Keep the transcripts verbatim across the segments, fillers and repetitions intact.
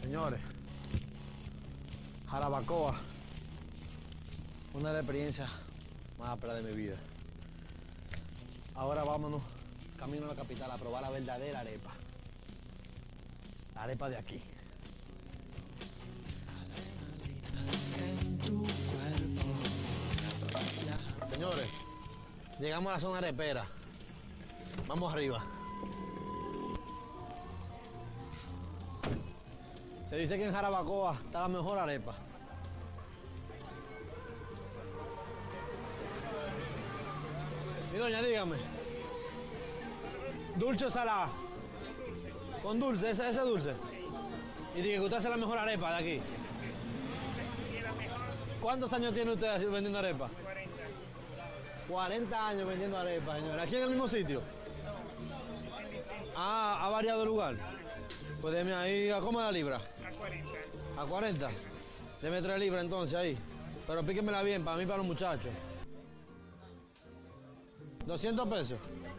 Señores, Jarabacoa, una de las experiencias más ásperas de mi vida. Ahora vámonos camino a la capital a probar la verdadera arepa. La arepa de aquí. Señores, llegamos a la zona arepera. Vamos arriba. Se dice que en Jarabacoa está la mejor arepa. Mi doña, dígame. ¿Dulce o salada? Con dulce, ese, ese dulce. Y dije que usted hace la mejor arepa de aquí. ¿Cuántos años tiene usted vendiendo arepa? cuarenta. cuarenta años vendiendo arepa, señor. ¿Aquí en el mismo sitio? Ah, ha variado el lugar. Pues déme ahí, ¿a cómo es la libra? A cuarenta. ¿A cuarenta? Deme tres libras entonces ahí. Pero píquemela bien, para mí y para los muchachos. doscientos pesos.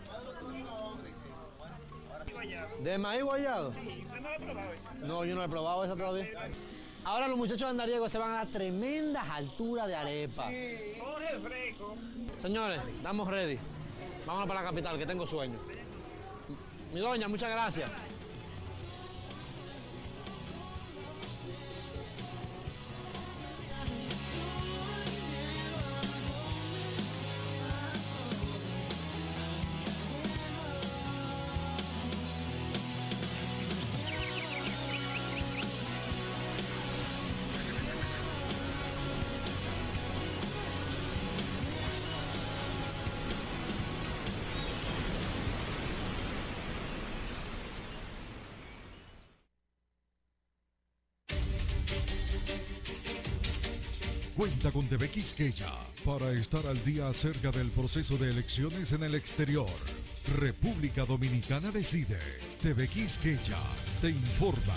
¿De maíz guayado? Sí, ¿usted no lo ha probado eso? No, yo no he probado esa todavía. Ahora los muchachos de Andariego se van a tremendas alturas de arepa. Jorge Fresco. Señores, estamos ready. Vámonos para la capital, que tengo sueño. Mi doña, muchas gracias. Cuenta con T V Quisqueya para estar al día acerca del proceso de elecciones en el exterior. República Dominicana decide. T V Quisqueya te informa.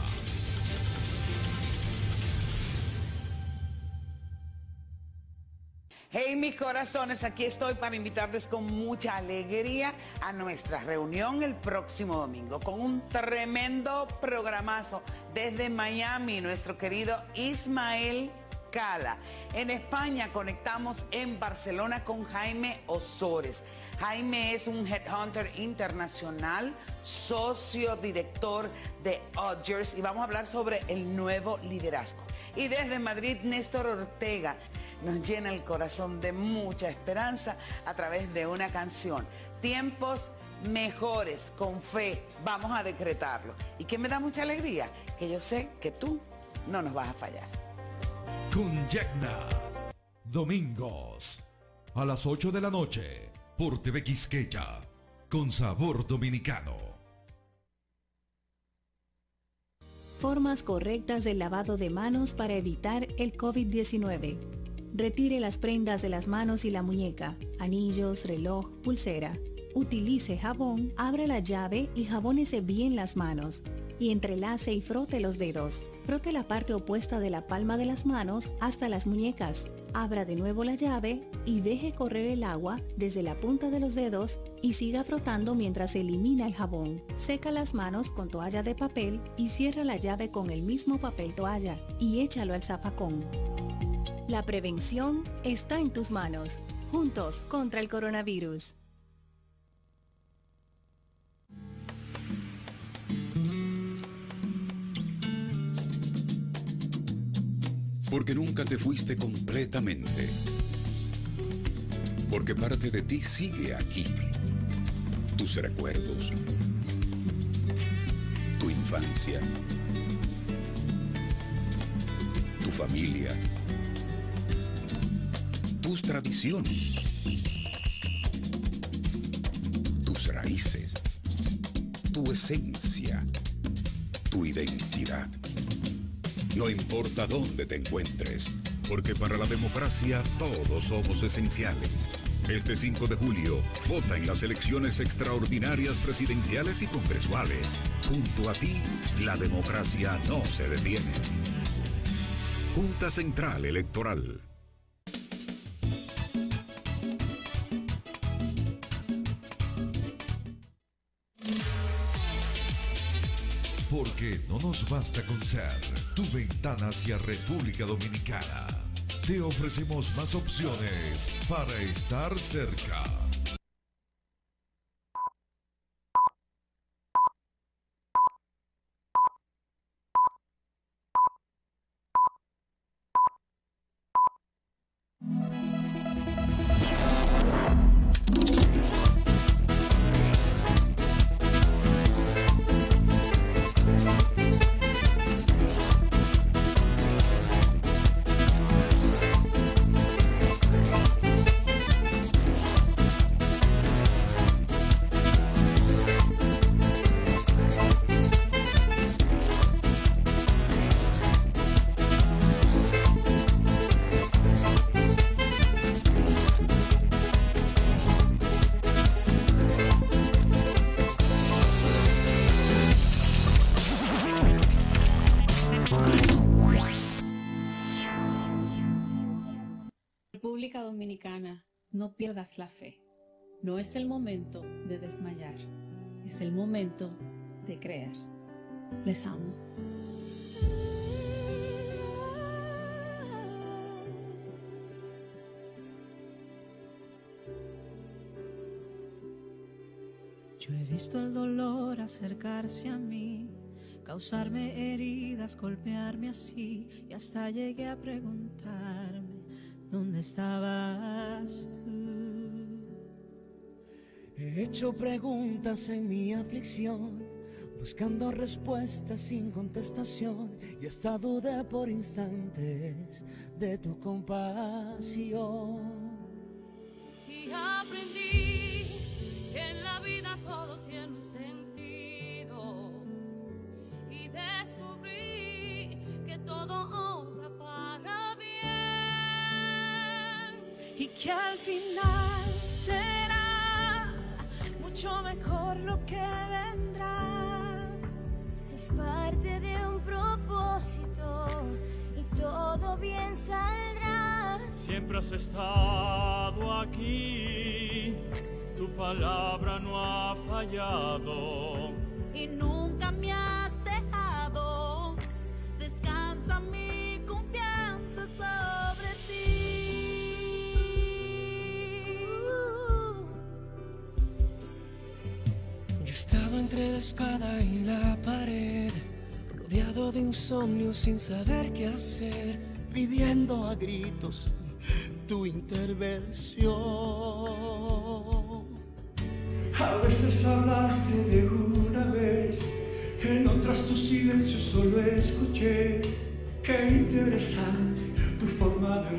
Hey, mis corazones, aquí estoy para invitarles con mucha alegría a nuestra reunión el próximo domingo con un tremendo programazo desde Miami, nuestro querido Ismael Cala. En España conectamos en Barcelona con Jaime Osores. Jaime es un headhunter internacional, socio director de Odgers, y vamos a hablar sobre el nuevo liderazgo. Y desde Madrid, Néstor Ortega nos llena el corazón de mucha esperanza a través de una canción. Tiempos mejores, con fe, vamos a decretarlo. Y que me da mucha alegría, que yo sé que tú no nos vas a fallar. Con Yecna, domingos a las ocho de la noche por T V Quisqueya, con sabor dominicano. Formas correctas del lavado de manos para evitar el COVID diecinueve. Retire las prendas de las manos y la muñeca, anillos, reloj, pulsera. Utilice jabón, abra la llave y jabónese bien las manos. Y entrelace y frote los dedos. Frote la parte opuesta de la palma de las manos hasta las muñecas. Abra de nuevo la llave y deje correr el agua desde la punta de los dedos y siga frotando mientras se elimina el jabón. Seca las manos con toalla de papel y cierra la llave con el mismo papel toalla y échalo al zafacón. La prevención está en tus manos. Juntos contra el coronavirus. Porque nunca te fuiste completamente. Porque parte de ti sigue aquí. Tus recuerdos. Tu infancia. Tu familia. Tus tradiciones. Tus raíces. Tu esencia. Tu identidad. No importa dónde te encuentres, porque para la democracia todos somos esenciales. Este cinco de julio, vota en las elecciones extraordinarias presidenciales y congresuales. Junto a ti, la democracia no se detiene. Junta Central Electoral. Porque no nos basta con ser tu ventana hacia República Dominicana. Te ofrecemos más opciones para estar cerca. República Dominicana, no pierdas la fe. No es el momento de desmayar, es el momento de creer. Les amo. Yo he visto el dolor acercarse a mí, causarme heridas, golpearme así, y hasta llegué a preguntarme, ¿dónde estabas tú? He hecho preguntas en mi aflicción, buscando respuestas sin contestación, y hasta dudé por instantes de tu compasión. Y aprendí que en la vida todo tiene un sentido, y descubrí que todo obra para bien, y que al final será mucho mejor lo que vendrá. es parte de un propósito y todo bien saldrá. Siempre has estado aquí, tu palabra no ha fallado y nunca me has dejado. Descansa mi confianza sobre ti. Yo he estado entre la espada y la pared, rodeado de insomnio sin saber qué hacer, pidiendo a gritos tu intervención. A veces hablaste de una vez, en otras tu silencio solo escuché. Qué interesante tu forma de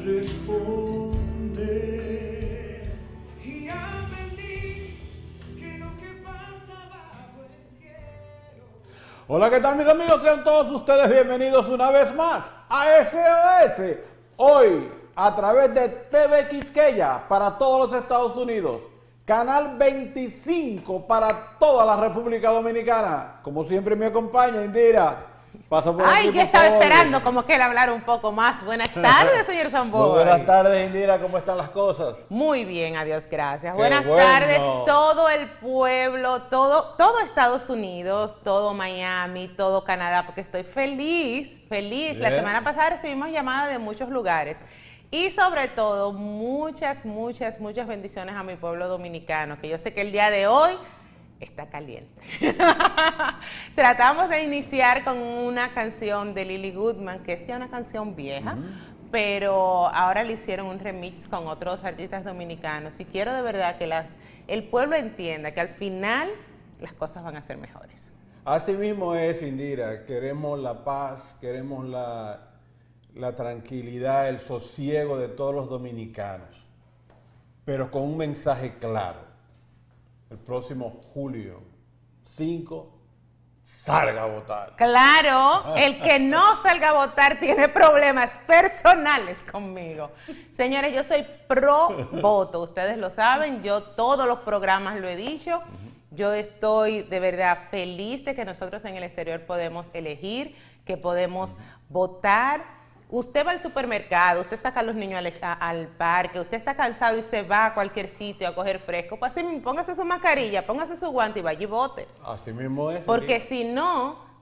responder. Y aprendí que lo que pasa bajo el cielo. Hola, ¿qué tal mis amigos? Sean todos ustedes bienvenidos una vez más a S O S. Hoy, a través de T V Quisqueya para todos los Estados Unidos, Canal veinticinco para toda la República Dominicana. Como siempre me acompaña Indira. Pasa por Ay, aquí, yo por estaba favor. esperando como que él hablara un poco más. Buenas tardes, señor Samboy. Muy buenas tardes, Indira. ¿Cómo están las cosas? Muy bien, adiós, gracias. Qué Buenas bueno. tardes, todo el pueblo, todo, todo Estados Unidos, todo Miami, todo Canadá, porque estoy feliz, feliz. La Bien. semana pasada recibimos llamadas de muchos lugares. Y sobre todo, muchas, muchas, muchas bendiciones a mi pueblo dominicano, que yo sé que el día de hoy está caliente. Tratamos de iniciar con una canción de Lily Goodman, que es ya una canción vieja, mm. pero ahora le hicieron un remix con otros artistas dominicanos. Y quiero de verdad que las, el pueblo entienda que al final las cosas van a ser mejores. Así mismo es, Indira. Queremos la paz, queremos la... la tranquilidad, el sosiego de todos los dominicanos, pero con un mensaje claro. El próximo julio cinco, salga a votar. Claro, el que no salga a votar tiene problemas personales conmigo. Señores, yo soy pro voto, ustedes lo saben, yo todos los programas lo he dicho. Yo estoy de verdad feliz de que nosotros en el exterior podemos elegir, que podemos votar. Usted va al supermercado, usted saca a los niños al, a, al parque, usted está cansado y se va a cualquier sitio a coger fresco, pues así, póngase su mascarilla, póngase su guante y vaya y vote. Así mismo es. Porque si no,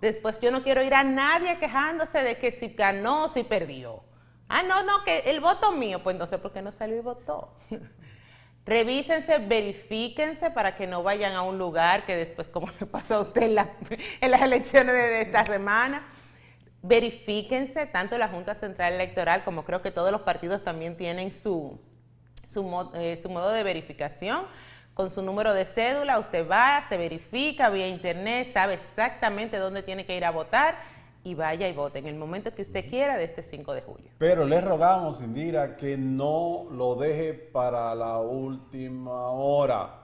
Después yo no quiero ir a nadie quejándose de que si ganó, si perdió. Ah, no, no, que el voto mío, pues entonces, ¿por qué no salió y votó? Revísense, verifíquense para que no vayan a un lugar que después, como le pasó a usted en, la, en las elecciones de, de esta semana. Verifíquense, tanto la Junta Central Electoral como creo que todos los partidos también tienen su, su, mod, eh, su modo de verificación. Con su número de cédula, usted va, se verifica vía internet, sabe exactamente dónde tiene que ir a votar y vaya y vote en el momento que usted quiera de este cinco de julio. Pero le rogamos, Indira, que no lo deje para la última hora.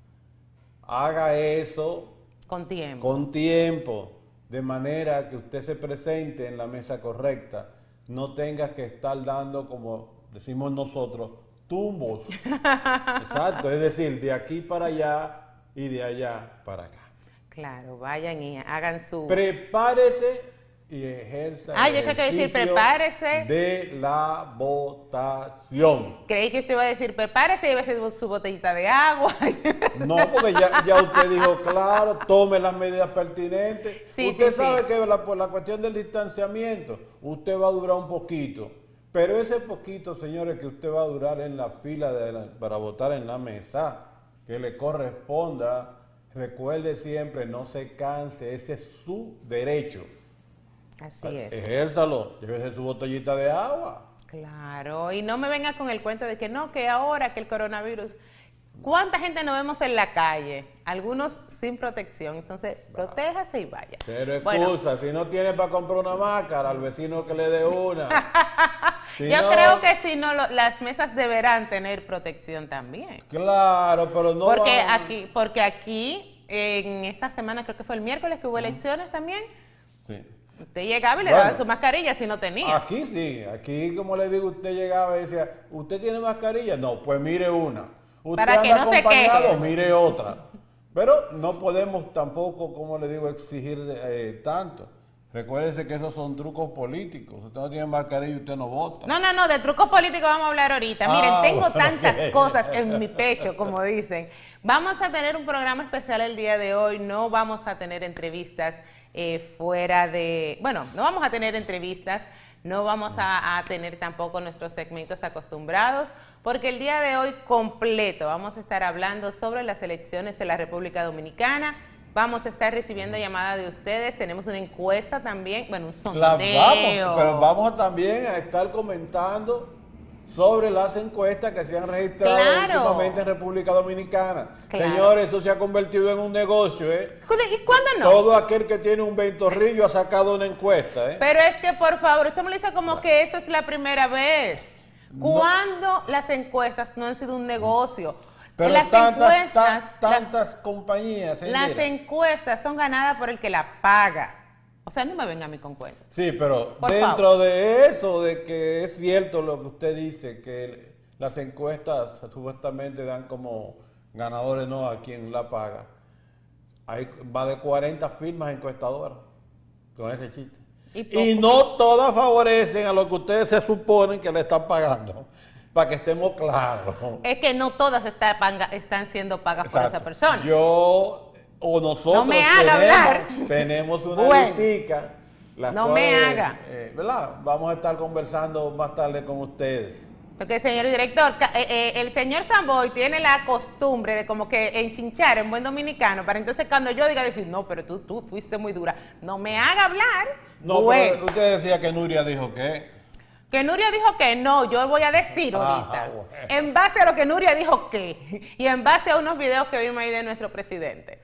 Haga eso con tiempo. Con tiempo, de manera que usted se presente en la mesa correcta. No tenga que estar dando, como decimos nosotros, tumbos. Exacto, es decir, de aquí para allá y de allá para acá. Claro, vayan y hagan su... Prepárese y ejerza ah, el yo creo que decir prepárese de la votación. Creí que usted iba a decir prepárese y iba a hacer su botellita de agua. No, porque ya, ya usted dijo claro, tome las medidas pertinentes. Sí, usted sí, sabe sí. que la, por la cuestión del distanciamiento, usted va a durar un poquito. Pero ese poquito, señores, que usted va a durar en la fila de la, para votar en la mesa, que le corresponda, recuerde siempre, no se canse, ese es su derecho. Así es. Ejérzalo, llévese su botellita de agua. Claro, y no me venga con el cuento de que no, que ahora, que el coronavirus... ¿Cuánta gente nos vemos en la calle? Algunos sin protección, entonces protéjase y vaya. Pero excusa, bueno, si no tiene para comprar una máscara, al vecino que le dé una. Si Yo no, creo que si no, lo, las mesas deberán tener protección también. Claro, pero no Porque van... aquí, porque aquí, en esta semana, creo que fue el miércoles que hubo elecciones también, sí. Usted llegaba y le Bueno, daban su mascarilla si no tenía. Aquí sí, aquí como le digo, usted llegaba y decía, ¿usted tiene mascarilla? No, pues mire una. Usted Para que anda no se acompañado, queje. mire otra. Pero no podemos tampoco, como le digo, exigir eh, tanto. Recuérdese que esos son trucos políticos. Usted no tiene mascarilla y usted no vota. No, no, no, de trucos políticos vamos a hablar ahorita. Miren, Ah, tengo bueno, tantas ok. cosas en mi pecho, como dicen. Vamos a tener un programa especial el día de hoy. No vamos a tener entrevistas eh, fuera de... Bueno, no vamos a tener entrevistas. No vamos a, a tener tampoco nuestros segmentos acostumbrados, porque el día de hoy completo vamos a estar hablando sobre las elecciones de la República Dominicana. Vamos a estar recibiendo llamadas de ustedes. Tenemos una encuesta también, bueno, un sondeo. La vamos, pero vamos también a estar comentando sobre las encuestas que se han registrado Claro. últimamente en República Dominicana. Claro. Señores, esto se ha convertido en un negocio, ¿eh? ¿Y cuándo no? Todo aquel que tiene un ventorrillo ha sacado una encuesta, ¿eh? Pero es que, por favor, usted me lo dice como que esa es la primera vez. ¿Cuándo las encuestas no han sido un negocio? Pero las tantas, encuestas, tan- tantas compañías, señora. las encuestas son ganadas por el que la paga. O sea, no me venga a mí con cuentos. Sí, pero Por dentro favor. de eso, de que es cierto lo que usted dice, que las encuestas supuestamente dan como ganadores, no a quien la paga. Hay más de cuarenta firmas encuestadoras con ese chiste. Y, Y no todas favorecen a lo que ustedes se suponen que le están pagando, para que estemos claros. Es que no todas está panga- están siendo pagas por Exacto. esa persona. Yo o nosotros No me haga tenemos, hablar. tenemos una Bueno. listica, las No me cuales, haga. eh, ¿verdad? Vamos a estar conversando más tarde con ustedes. Porque, señor director, ca- eh, eh, el señor Samboy tiene la costumbre de como que enchinchar en buen dominicano, para entonces cuando yo diga decir, no, pero tú, tú fuiste muy dura, no me haga hablar. No, Bueno, pero usted decía que Nuria dijo que... que Nuria dijo que no, yo voy a decir ahorita, Ah, bueno. en base a lo que Nuria dijo que, y en base a unos videos que vimos ahí de nuestro presidente.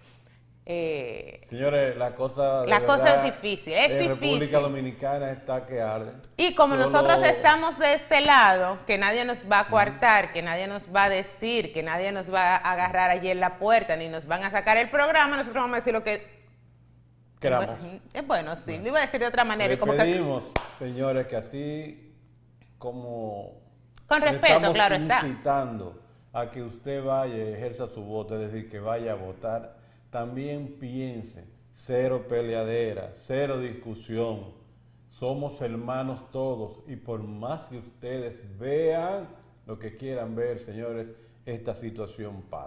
Eh, Señores, la cosa... de La cosa verdad, es difícil, es en difícil. República Dominicana está que arde. Y como Solo- nosotros estamos de este lado, que nadie nos va a coartar, que nadie nos va a decir, que nadie nos va a agarrar allí en la puerta, ni nos van a sacar el programa, nosotros vamos a decir lo que... Queramos. Es bueno, sí, lo iba a decir de otra manera. y Le como que, pedimos, señores, que así como... Con le respeto, estamos claro está. incitando a que usted vaya y ejerza su voto, es decir, que vaya a votar, también piense, cero peleadera, cero discusión, somos hermanos todos y por más que ustedes vean lo que quieran ver, señores, esta situación pasa.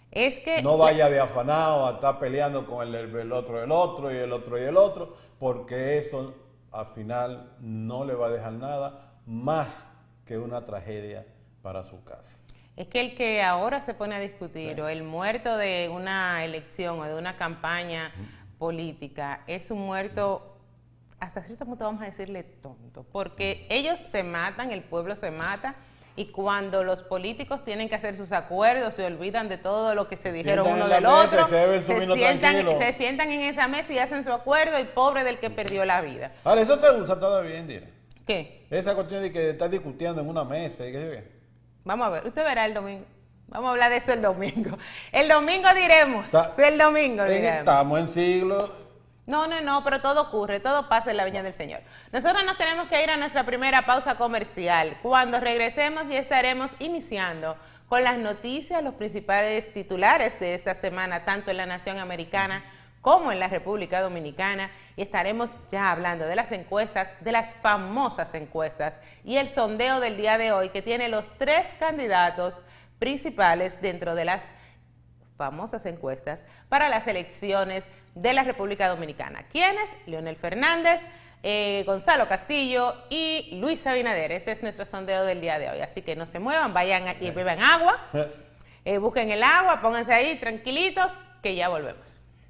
Es que... No vaya de afanado a estar peleando con el, el otro del otro y el otro y el otro, porque eso al final no le va a dejar nada más que una tragedia para su casa. Es que el que ahora se pone a discutir, sí, o el muerto de una elección o de una campaña uh-huh. política, es un muerto, hasta cierto punto vamos a decirle tonto, porque ellos se matan, el pueblo se mata, y cuando los políticos tienen que hacer sus acuerdos, se olvidan de todo lo que se dijeron uno del otro, se, se, sientan, se sientan en esa mesa y hacen su acuerdo, y pobre del que perdió la vida. Ahora, eso se usa todavía, Indira. ¿Qué? Esa cuestión de que estás discutiendo en una mesa y qué. Vamos a ver, usted verá el domingo. Vamos a hablar de eso el domingo. El domingo diremos. Está, el domingo diremos. Estamos en siglo. No, no, no, pero todo ocurre, todo pasa en la viña del Señor. Nosotros nos tenemos que ir a nuestra primera pausa comercial. Cuando regresemos ya estaremos iniciando con las noticias, los principales titulares de esta semana, tanto en la nación americana como en la República Dominicana, y estaremos ya hablando de las encuestas, de las famosas encuestas, y el sondeo del día de hoy que tiene los tres candidatos principales dentro de las famosas encuestas para las elecciones de la República Dominicana. ¿Quiénes? Leonel Fernández, eh, Gonzalo Castillo y Luis Abinader. Ese es nuestro sondeo del día de hoy, así que no se muevan, vayan y beban agua, eh, busquen el agua, pónganse ahí tranquilitos, que ya volvemos.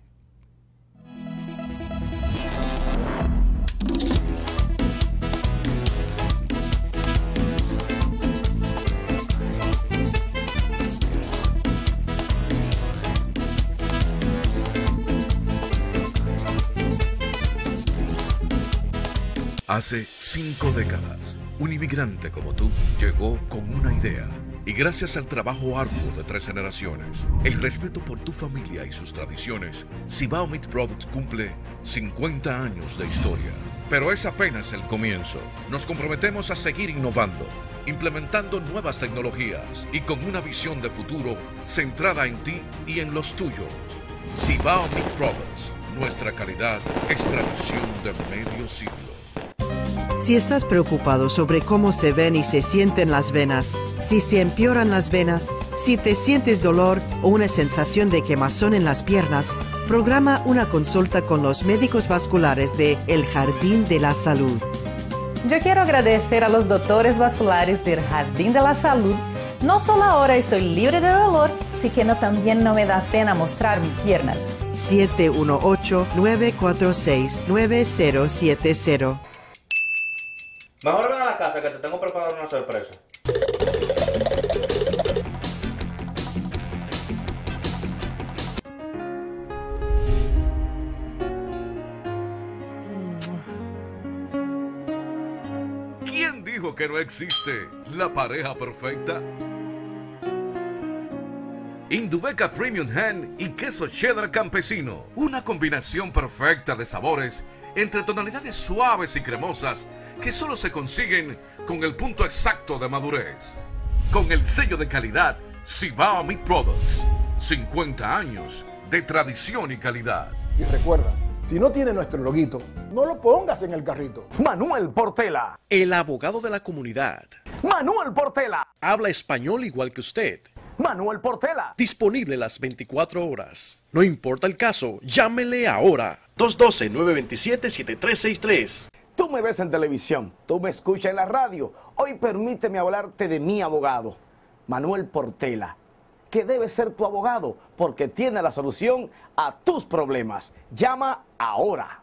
Hace cinco décadas, un inmigrante como tú llegó con una idea. Y gracias al trabajo arduo de tres generaciones, el respeto por tu familia y sus tradiciones, Cibao Meat Products cumple cincuenta años de historia. Pero es apenas el comienzo. Nos comprometemos a seguir innovando, implementando nuevas tecnologías y con una visión de futuro centrada en ti y en los tuyos. Cibao Meat Products, nuestra calidad es tradición de medio siglo. Si estás preocupado sobre cómo se ven y se sienten las venas, si se empeoran las venas, si te sientes dolor o una sensación de quemazón en las piernas, programa una consulta con los médicos vasculares de El Jardín de la Salud. Yo quiero agradecer a los doctores vasculares del Jardín de la Salud. No solo ahora estoy libre de dolor, sino también no me da pena mostrar mis piernas. siete uno ocho, nueve cuatro seis, nueve cero siete cero. Mejor ven a la casa que te tengo preparado una sorpresa. ¿Quién dijo que no existe la pareja perfecta? Indubeca Premium Ham y queso cheddar campesino. Una combinación perfecta de sabores entre tonalidades suaves y cremosas que solo se consiguen con el punto exacto de madurez. Con el sello de calidad Cibao Meat Products. cincuenta años de tradición y calidad. Y recuerda, si no tiene nuestro loguito, no lo pongas en el carrito. Manuel Portela, el abogado de la comunidad. Manuel Portela, habla español igual que usted. Manuel Portela, disponible las veinticuatro horas. No importa el caso, llámele ahora. dos uno dos, nueve dos siete, siete tres seis tres. Tú me ves en televisión, tú me escuchas en la radio. Hoy permíteme hablarte de mi abogado, Manuel Portela, que debe ser tu abogado porque tiene la solución a tus problemas. Llama ahora.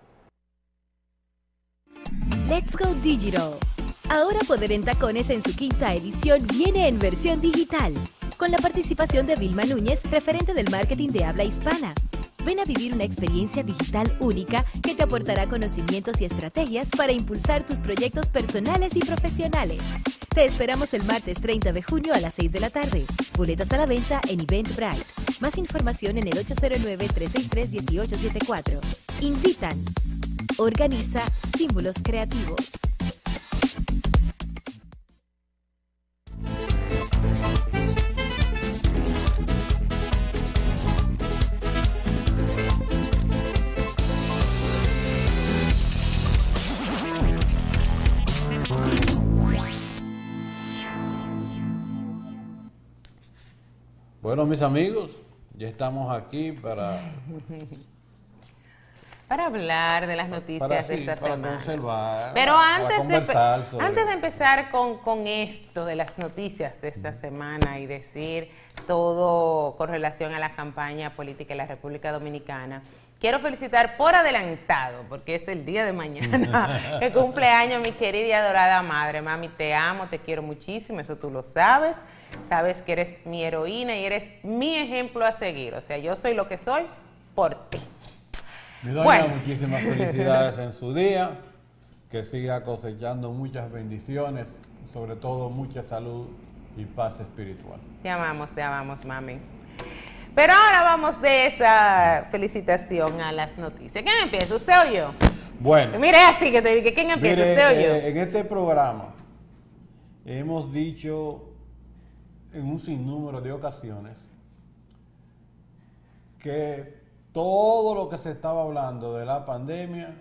Let's Go Digital. Ahora Poder en Tacones en su quinta edición viene en versión digital, con la participación de Vilma Núñez, referente del marketing de habla hispana. Ven a vivir una experiencia digital única que te aportará conocimientos y estrategias para impulsar tus proyectos personales y profesionales. Te esperamos el martes treinta de junio a las seis de la tarde. Boletos a la venta en Eventbrite. Más información en el ocho cero nueve, tres seis tres, uno ocho siete cuatro. Invitan. Organiza Estímulos Creativos. Bueno, mis amigos, Ya estamos aquí para... para hablar de las noticias para, de sí, esta para semana. Conservar, Pero para antes, conversar de, sobre... antes de empezar con, con esto de las noticias de esta semana y decir todo con relación a la campaña política en la República Dominicana, quiero felicitar por adelantado, porque es el día de mañana, que cumpleaños mi querida y adorada madre. Mami, te amo, te quiero muchísimo, eso tú lo sabes. Sabes que eres mi heroína y eres mi ejemplo a seguir. O sea, yo soy lo que soy por ti. Mi doña, Bueno. muchísimas felicidades en su día, que siga cosechando muchas bendiciones, sobre todo mucha salud y paz espiritual. Te amamos, te amamos, mami. Pero ahora vamos de esa felicitación a las noticias. ¿Quién empieza, usted o yo? Bueno. Mire así que te diga, ¿quién empieza, Mire, usted o yo? eh, en este programa hemos dicho en un sinnúmero de ocasiones que todo lo que se estaba hablando de la pandemia,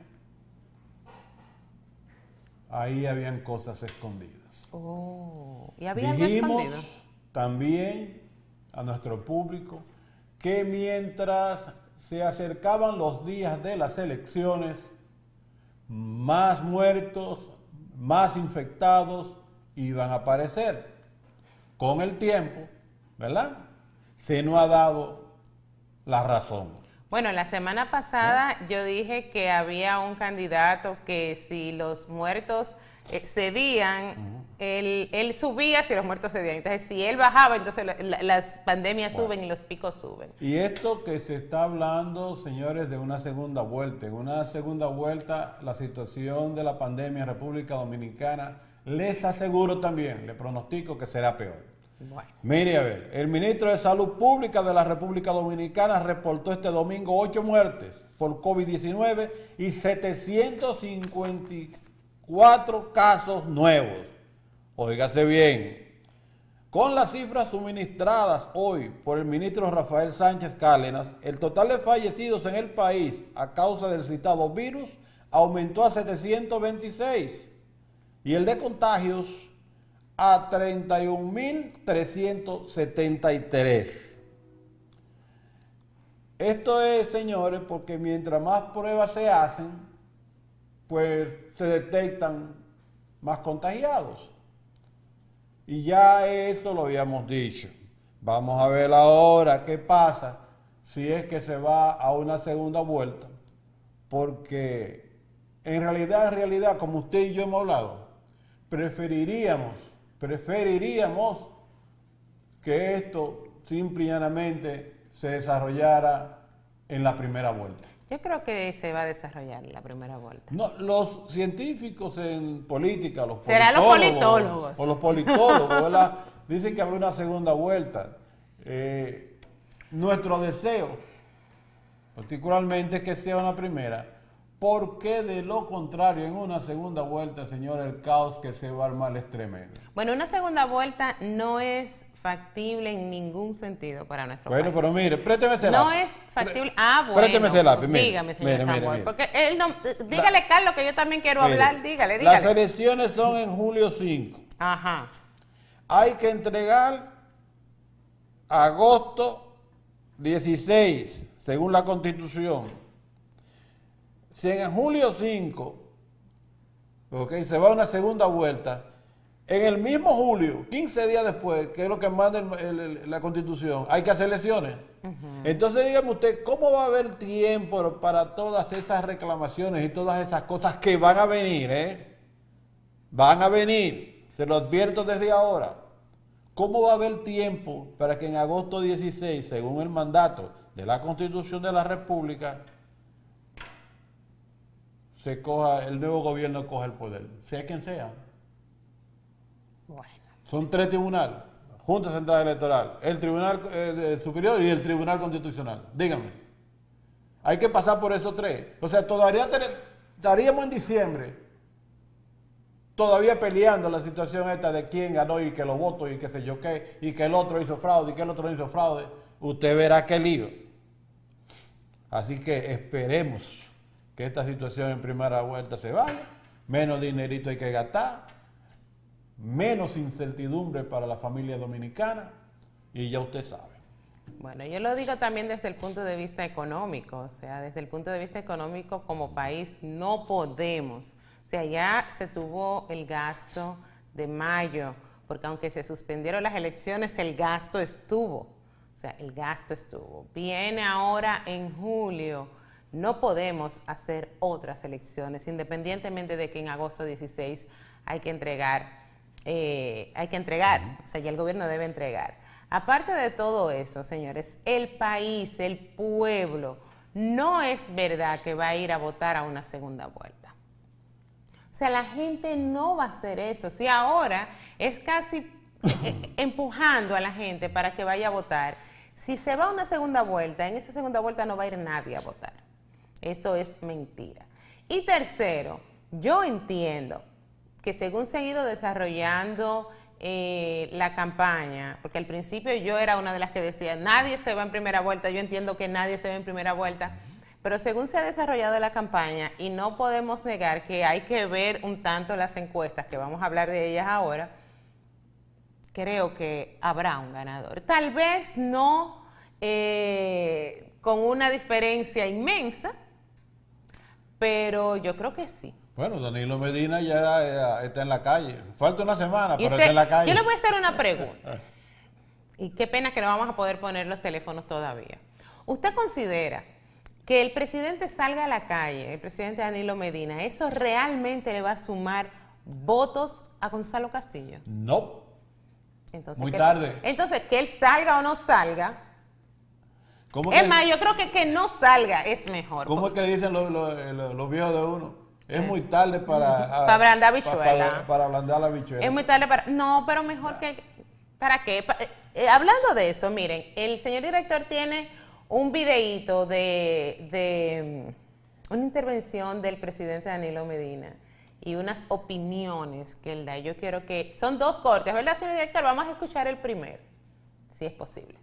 ahí habían cosas escondidas. Oh, ¿y había algo Dijimos escondido? también a nuestro público que mientras se acercaban los días de las elecciones, más muertos, más infectados iban a aparecer. Con el tiempo, ¿verdad? Se nos ha dado la razón. Bueno, la semana pasada yo dije que había un candidato que si los muertos eh, cedían, él, él subía si los muertos cedían. Entonces, si él bajaba, entonces la- la- las pandemias Bueno. suben y los picos suben. Y esto que se está hablando, señores, de una segunda vuelta. En una segunda vuelta, la situación de la pandemia en República Dominicana, les aseguro también, les pronostico que será peor. Bueno. Mire, a ver, el ministro de Salud Pública de la República Dominicana reportó este domingo ocho muertes por COVID diecinueve y setecientos cincuenta y cuatro casos nuevos. Óigase bien, con las cifras suministradas hoy por el ministro Rafael Sánchez Cárdenas, el total de fallecidos en el país a causa del citado virus aumentó a setecientos veintiséis y el de contagios a treinta y un mil trescientos setenta y tres. Esto es, señores, porque mientras más pruebas se hacen, pues se detectan más contagiados. Y ya eso lo habíamos dicho. Vamos a ver ahora qué pasa si es que se va a una segunda vuelta, porque en realidad, en realidad, como usted y yo hemos hablado, preferiríamos, preferiríamos que esto simple y llanamente se desarrollara en la primera vuelta. Yo creo que se va a desarrollar la primera vuelta. No, los científicos en política, los Será los politólogos. o los politólogos, ¿verdad? Dicen que habrá una segunda vuelta. Eh, nuestro deseo, particularmente, es que sea una primera, porque de lo contrario, en una segunda vuelta, señor, el caos que se va a armar es tremendo. Bueno, una segunda vuelta no es factible en ningún sentido para nuestro Bueno, país. pero mire, présteme ese No lápiz. es factible. Ah, bueno. Présteme ese lápiz, mire. Dígame, señor Mire, mire, Samuel, mire. porque él no, dígale, Carlos, que yo también quiero Mire, hablar. Dígale, Las dígale. elecciones son en julio cinco. Ajá. Hay que entregar agosto dieciséis, según la Constitución. Si en julio cinco, okay, se va a una segunda vuelta, en el mismo julio, quince días después, que es lo que manda el- el- el- la Constitución, hay que hacer elecciones. Entonces, dígame usted, ¿cómo va a haber tiempo para todas esas reclamaciones y todas esas cosas que van a venir, eh? Van a venir, se lo advierto desde ahora. ¿Cómo va a haber tiempo para que en agosto dieciséis, según el mandato de la Constitución de la República, se coja, el nuevo gobierno coja el poder, sea quien sea? Bueno. Son tres tribunales, Junta Central Electoral, el Tribunal eh, Superior y el Tribunal Constitucional. Díganme, hay que pasar por esos tres. O sea, todavía te- estaríamos en diciembre, todavía peleando la situación esta de quién ganó y que los votos y qué sé yo qué, y que el otro hizo fraude y que el otro no hizo fraude. Usted verá qué lío. Así que esperemos que esta situación en primera vuelta se vaya, menos dinerito hay que gastar, menos incertidumbre para la familia dominicana, y ya usted sabe. Bueno, yo lo digo también desde el punto de vista económico, o sea, desde el punto de vista económico como país no podemos. O sea, ya se tuvo el gasto de mayo, porque aunque se suspendieron las elecciones, el gasto estuvo. O sea, el gasto estuvo. Viene ahora en julio, no podemos hacer otras elecciones, independientemente de que en agosto dieciséis hay que entregar, eh, hay que entregar, o sea, ya el gobierno debe entregar. Aparte de todo eso, señores, el país, el pueblo, no es verdad que va a ir a votar a una segunda vuelta. O sea, la gente no va a hacer eso. Si ahora es casi empujando a la gente para que vaya a votar, si se va a una segunda vuelta, en esa segunda vuelta no va a ir nadie a votar. Eso es mentira. Y tercero, yo entiendo que según se ha ido desarrollando eh, la campaña, porque al principio yo era una de las que decía, nadie se va en primera vuelta, yo entiendo que nadie se va en primera vuelta, pero según se ha desarrollado la campaña, y no podemos negar que hay que ver un tanto las encuestas, que vamos a hablar de ellas ahora, creo que habrá un ganador. Tal vez no eh, con una diferencia inmensa, pero yo creo que sí. Bueno, Danilo Medina ya, ya está en la calle. Falta una semana, pero usted, está en la calle. Yo le voy a hacer una pregunta. Y qué pena que no vamos a poder poner los teléfonos todavía. ¿Usted considera que el presidente salga a la calle, el presidente Danilo Medina, eso realmente le va a sumar votos a Gonzalo Castillo? No. Entonces, Muy que, tarde. Entonces, que él salga o no salga. ¿Cómo Es que, más, yo creo que que no salga es mejor. ¿Cómo es que dicen los, los, los, los viejos de uno? Es muy tarde para... Para ablandar habichuela. Para, para ablandar la bichuela. Es muy tarde para... No, pero mejor que... ¿Para qué? Pa- eh, hablando de eso, miren, el señor director tiene un videíto de, de um, una intervención del presidente Danilo Medina y unas opiniones que él da. Yo quiero que... Son dos cortes, ¿verdad, señor director? Vamos a escuchar el primero, si es posible.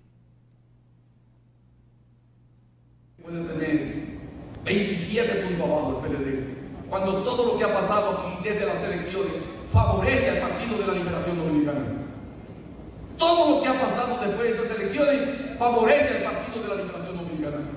Puede tener veintisiete puntos abajo el P L D, cuando todo lo que ha pasado aquí desde las elecciones favorece al Partido de la Liberación Dominicana. Todo lo que ha pasado después de esas elecciones favorece al Partido de la Liberación Dominicana.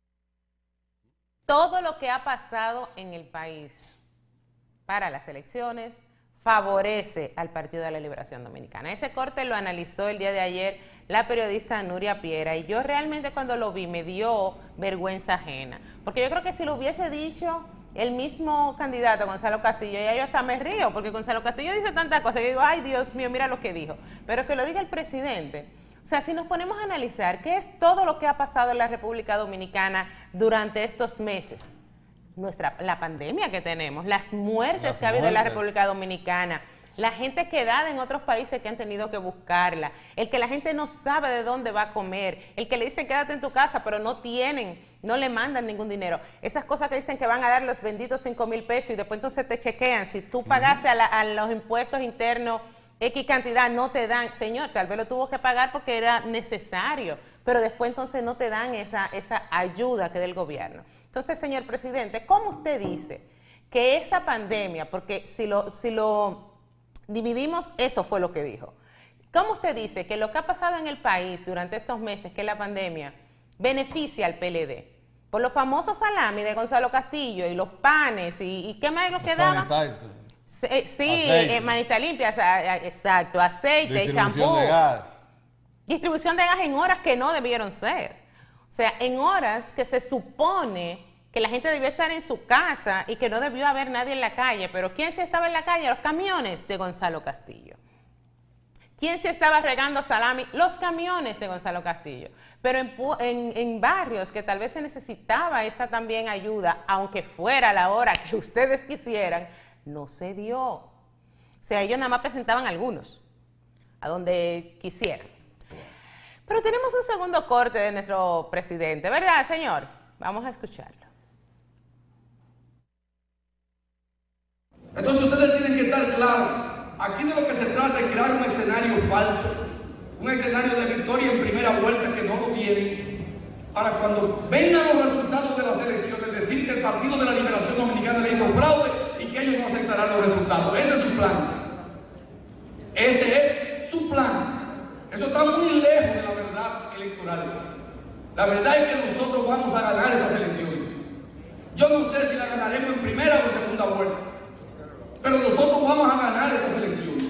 Todo lo que ha pasado en el país para las elecciones favorece al Partido de la Liberación Dominicana. Ese corte lo analizó el día de ayer la periodista Nuria Piera, y yo realmente cuando lo vi me dio vergüenza ajena, porque yo creo que si lo hubiese dicho el mismo candidato, Gonzalo Castillo, ya yo hasta me río, porque Gonzalo Castillo dice tantas cosas, yo digo, ay Dios mío, mira lo que dijo, pero que lo diga el presidente. O sea, si nos ponemos a analizar qué es todo lo que ha pasado en la República Dominicana durante estos meses, nuestra, la pandemia que tenemos, las muertes las que ha habido muertes. en la República Dominicana, la gente quedada en otros países que han tenido que buscarla, el que la gente no sabe de dónde va a comer, el que le dicen quédate en tu casa, pero no tienen, no le mandan ningún dinero. Esas cosas que dicen que van a dar los benditos cinco mil pesos y después entonces te chequean. Si tú pagaste a, la, a los impuestos internos X cantidad, no te dan. Señor, tal vez lo tuvo que pagar porque era necesario, pero después entonces no te dan esa, esa ayuda que del gobierno. Entonces, señor presidente, ¿cómo usted dice que esa pandemia, porque si lo... Si lo dividimos, eso fue lo que dijo. ¿Cómo usted dice que lo que ha pasado en el país durante estos meses, que es la pandemia, beneficia al P L D? Por los famosos salami de Gonzalo Castillo y los panes y, y ¿qué más es lo que daba? Sí, sí eh, manita limpia, exacto, aceite, champú. Distribución de gas. Distribución de gas en horas que no debieron ser. O sea, en horas que se supone que la gente debió estar en su casa y que no debió haber nadie en la calle. Pero ¿quién sí estaba en la calle? Los camiones de Gonzalo Castillo. ¿Quién sí estaba regando salami? Los camiones de Gonzalo Castillo. Pero en, en, en barrios que tal vez se necesitaba esa también ayuda, aunque fuera a la hora que ustedes quisieran, no se dio. O sea, ellos nada más presentaban algunos, a donde quisieran. Pero tenemos un segundo corte de nuestro presidente, ¿verdad, señor? Vamos a escucharlo. Entonces ustedes tienen que estar claros, aquí de lo que se trata es crear un escenario falso, un escenario de victoria en primera vuelta que no lo tienen, para cuando vengan los resultados de las elecciones decir que el Partido de la Liberación Dominicana le hizo fraude y que ellos no aceptarán los resultados. Ese es su plan. Ese es su plan. Eso está muy lejos de la verdad electoral. La verdad es que nosotros vamos a ganar estas elecciones. Yo no sé si la ganaremos en primera o en segunda vuelta, pero nosotros vamos a ganar estas elecciones.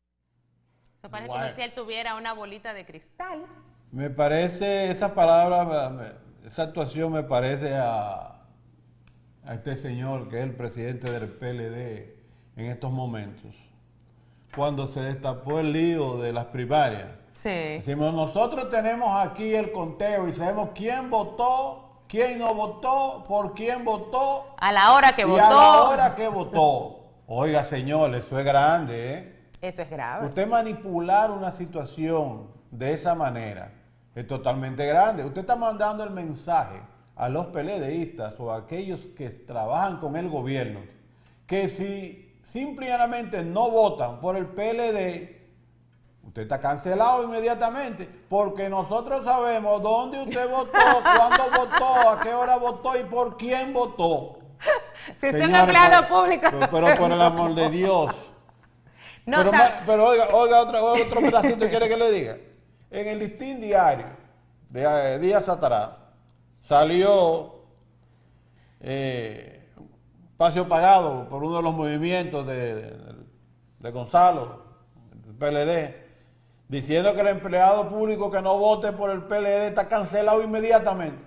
Eso parece como si él tuviera una bolita de cristal. Me parece, esa palabra, esa actuación me parece a, a este señor que es el presidente del P L D en estos momentos. Cuando se destapó el lío de las primarias. Sí. Decimos, nosotros tenemos aquí el conteo y sabemos quién votó, quién no votó, por quién votó. A la hora que y votó. a la hora que votó. Oiga, señor, eso es grande, ¿eh? Eso es grave. Usted manipular una situación de esa manera es totalmente grande. Usted está mandando el mensaje a los PLDistas o a aquellos que trabajan con el gobierno que si simplemente no votan por el P L D, usted está cancelado inmediatamente, porque nosotros sabemos dónde usted votó, cuándo votó, a qué hora votó y por quién votó. Si usted es un empleado público. Pero, pero por el amor de Dios. No, pero, ta... pero oiga, oiga otro, otro pedacito, ¿quiere que le diga? En el listín diario de eh, Díaz atrás salió eh, espacio pagado por uno de los movimientos de, de, de Gonzalo, el P L D, diciendo que el empleado público que no vote por el P L D está cancelado inmediatamente.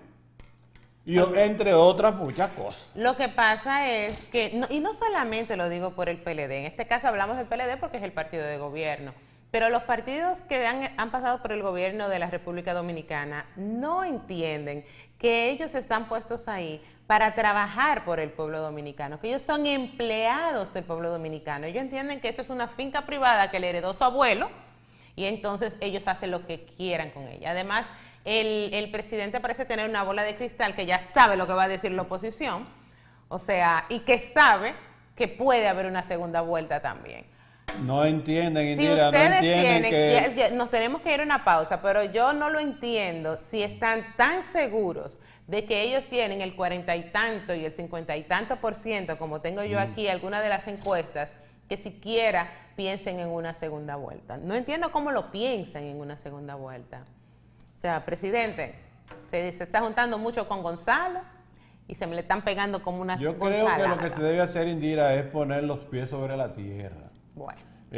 Y entre otras muchas cosas. Lo que pasa es que, no, y no solamente lo digo por el P L D, en este caso hablamos del P L D porque es el partido de gobierno, pero los partidos que han, han pasado por el gobierno de la República Dominicana no entienden que ellos están puestos ahí para trabajar por el pueblo dominicano, que ellos son empleados del pueblo dominicano. Ellos entienden que esa es una finca privada que le heredó su abuelo y entonces ellos hacen lo que quieran con ella. Además, el, el presidente parece tener una bola de cristal que ya sabe lo que va a decir la oposición, o sea, y que sabe que puede haber una segunda vuelta también. No entienden, Si Indira, ustedes no entienden tienen, que... ya, ya, nos tenemos que ir a una pausa, pero yo no lo entiendo si están tan seguros de que ellos tienen el cuarenta y tanto y el cincuenta y tanto por ciento, como tengo yo aquí, alguna de las encuestas, que siquiera piensen en una segunda vuelta. No entiendo cómo lo piensan en una segunda vuelta. O sea, presidente, se, se está juntando mucho con Gonzalo y se me le están pegando como una Yo creo que lo que se debe hacer, Indira, es poner los pies sobre la tierra. Bueno.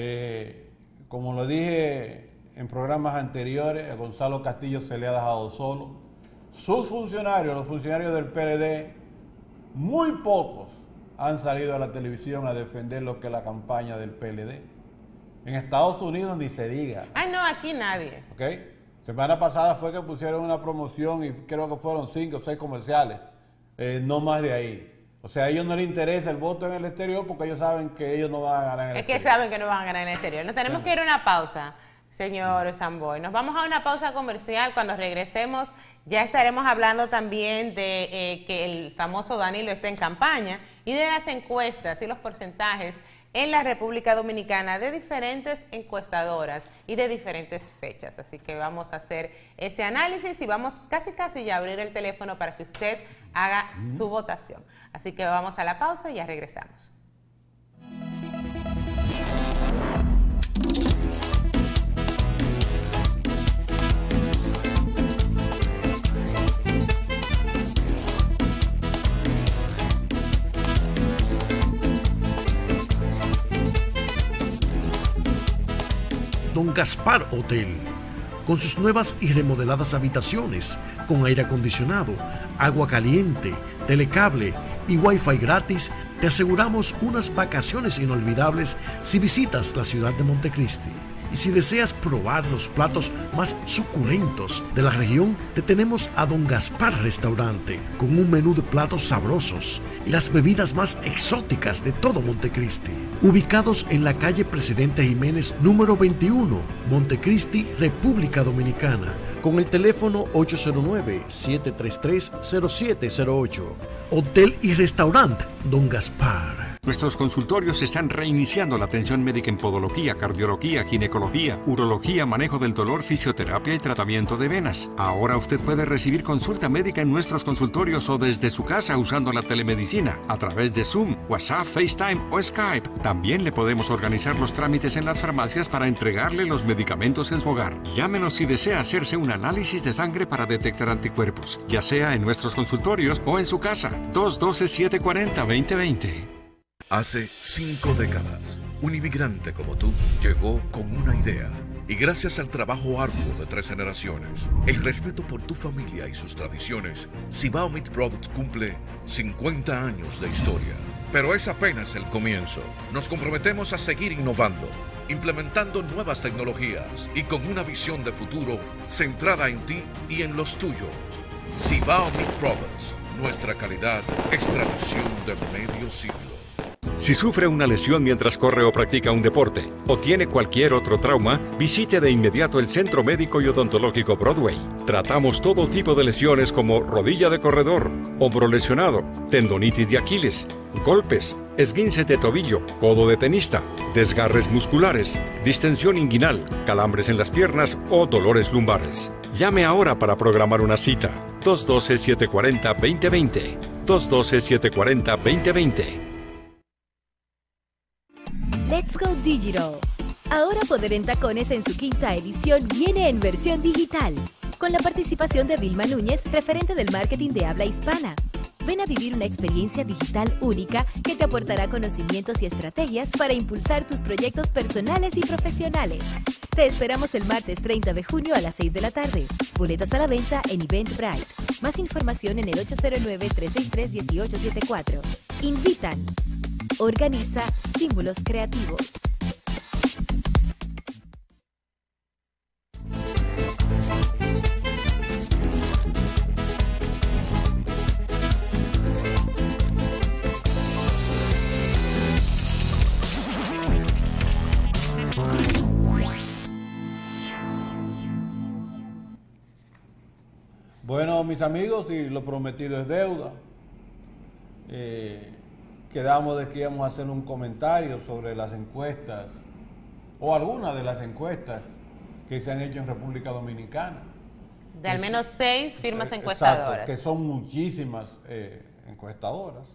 Eh, como lo dije en programas anteriores, a Gonzalo Castillo se le ha dejado solo. Sus funcionarios, los funcionarios del P L D, muy pocos han salido a la televisión a defender lo que es la campaña del P L D. En Estados Unidos ni se diga. Ay, no, aquí nadie. ¿Ok? Semana pasada fue que pusieron una promoción y creo que fueron cinco o seis comerciales. Eh, no más de ahí. O sea, a ellos no les interesa el voto en el exterior porque ellos saben que ellos no van a ganar en el es exterior. Es que saben que no van a ganar en el exterior. Nos tenemos que ir a una pausa, señor Samboy. Nos vamos a una pausa comercial. Cuando regresemos ya estaremos hablando también de eh, que el famoso Danilo está en campaña y de las encuestas y los porcentajes en la República Dominicana de diferentes encuestadoras y de diferentes fechas. Así que vamos a hacer ese análisis y vamos casi casi ya a abrir el teléfono para que usted haga su votación. Así que vamos a la pausa y ya regresamos. Don Gaspar Hotel, con sus nuevas y remodeladas habitaciones, con aire acondicionado, agua caliente, telecable y wifi gratis, te aseguramos unas vacaciones inolvidables si visitas la ciudad de Montecristi. Y si deseas probar los platos más suculentos de la región, te tenemos a Don Gaspar Restaurante, con un menú de platos sabrosos y las bebidas más exóticas de todo Montecristi. Ubicados en la calle Presidente Jiménez número veintiuno, Montecristi, República Dominicana, con el teléfono ocho cero nueve, siete tres tres, cero siete cero ocho. Hotel y Restaurante Don Gaspar. Nuestros consultorios están reiniciando la atención médica en podología, cardiología, ginecología, urología, manejo del dolor, fisioterapia y tratamiento de venas. Ahora usted puede recibir consulta médica en nuestros consultorios o desde su casa usando la telemedicina, a través de Zoom, WhatsApp, FaceTime o Skype. También le podemos organizar los trámites en las farmacias para entregarle los medicamentos en su hogar. Llámenos si desea hacerse un análisis de sangre para detectar anticuerpos, ya sea en nuestros consultorios o en su casa. dos uno dos, siete cuatro cero, dos cero dos cero. Hace cinco décadas, un inmigrante como tú llegó con una idea. Y gracias al trabajo arduo de tres generaciones, el respeto por tu familia y sus tradiciones, Cibao Meat Products cumple cincuenta años de historia. Pero es apenas el comienzo. Nos comprometemos a seguir innovando, implementando nuevas tecnologías y con una visión de futuro centrada en ti y en los tuyos. Cibao Meat Products, nuestra calidad es tradición de medio siglo. Si sufre una lesión mientras corre o practica un deporte, o tiene cualquier otro trauma, visite de inmediato el Centro Médico y Odontológico Broadway. Tratamos todo tipo de lesiones como rodilla de corredor, hombro lesionado, tendonitis de Aquiles, golpes, esguinces de tobillo, codo de tenista, desgarres musculares, distensión inguinal, calambres en las piernas o dolores lumbares. Llame ahora para programar una cita. dos uno dos, siete cuatro cero, dos cero dos cero. dos uno dos, siete cuatro cero, dos cero dos cero. Let's Go Digital. Ahora Poder en Tacones en su quinta edición viene en versión digital, con la participación de Vilma Núñez, referente del marketing de habla hispana. Ven a vivir una experiencia digital única que te aportará conocimientos y estrategias para impulsar tus proyectos personales y profesionales. Te esperamos el martes treinta de junio a las seis de la tarde. Boletos a la venta en Eventbrite. Más información en el ocho cero nueve, tres seis tres, uno ocho siete cuatro. Invitan. Organiza Estímulos Creativos. Bueno, mis amigos, y lo prometido es deuda. Eh, quedamos de que íbamos a hacer un comentario sobre las encuestas, o algunas de las encuestas que se han hecho en República Dominicana. De al menos seis firmas Exacto, encuestadoras. que son muchísimas eh, encuestadoras.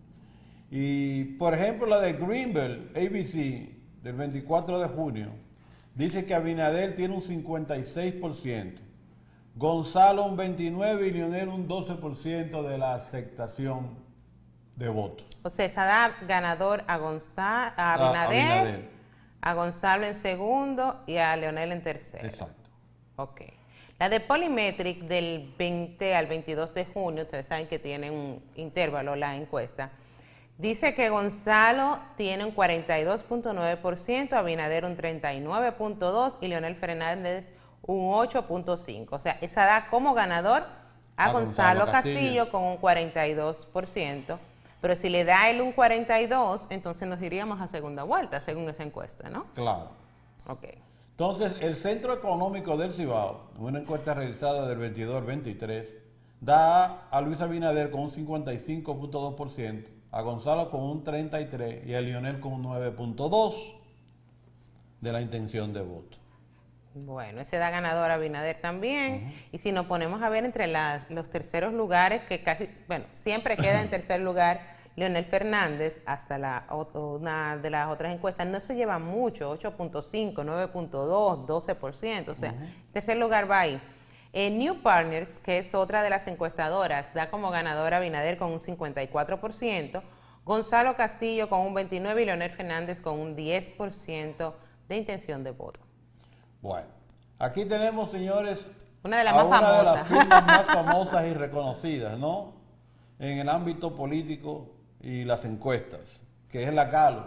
Y, por ejemplo, la de Greenbelt, A B C, del veinticuatro de junio, dice que Abinader tiene un cincuenta y seis por ciento, Gonzalo un veintinueve por ciento y Leonel un doce por ciento de la aceptación de votos. O sea, esa da ganador a, Gonza a Abinader, a, Abinader, a Gonzalo en segundo y a Leonel en tercero. Exacto. Ok. La de Polymetric del veinte al veintidós de junio, ustedes saben que tiene un intervalo la encuesta, dice que Gonzalo tiene un cuarenta y dos punto nueve por ciento, Abinader un treinta y nueve punto dos por ciento y Leonel Fernández un ocho punto cinco por ciento. O sea, esa da como ganador a, a Gonzalo, Gonzalo Castillo. Castillo con un cuarenta y dos por ciento. Pero si le da él un cuarenta y dos por ciento, entonces nos iríamos a segunda vuelta, según esa encuesta, ¿no? Claro. Ok. Entonces, el Centro Económico del Cibao, en una encuesta realizada del veintidós al veintitrés, da a Luis Abinader con un cincuenta y cinco punto dos por ciento, a Gonzalo con un treinta y tres por ciento y a Leonel con un nueve punto dos por ciento de la intención de voto. Bueno, ese da ganador a Abinader también. Uh-huh. Y si nos ponemos a ver entre las, los terceros lugares, que casi, bueno, siempre queda en tercer lugar Leonel Fernández, hasta la, una de las otras encuestas, no se lleva mucho, ocho punto cinco, nueve punto dos, doce por ciento, o sea, uh-huh. tercer lugar va ahí. Eh, New Partners, que es otra de las encuestadoras, da como ganador a Abinader con un cincuenta y cuatro por ciento, Gonzalo Castillo con un veintinueve por ciento y Leonel Fernández con un diez por ciento de intención de voto. Bueno, aquí tenemos, señores, una de las más una famosas. de las firmas más famosas y reconocidas, ¿no? En el ámbito político y las encuestas, que es la Gallup.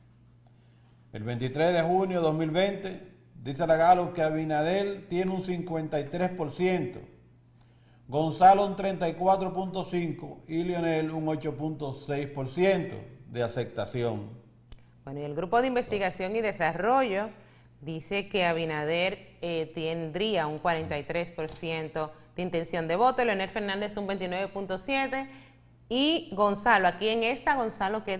El veintitrés de junio de dos mil veinte, dice la Gallup que Abinader tiene un cincuenta y tres por ciento, Gonzalo un treinta y cuatro punto cinco por ciento y Leonel un ocho punto seis por ciento de aceptación. Bueno, y el Grupo de Investigación y Desarrollo dice que Abinader eh, tendría un cuarenta y tres por ciento de intención de voto, Leonel Fernández un veintinueve punto siete por ciento y Gonzalo, aquí en esta Gonzalo queda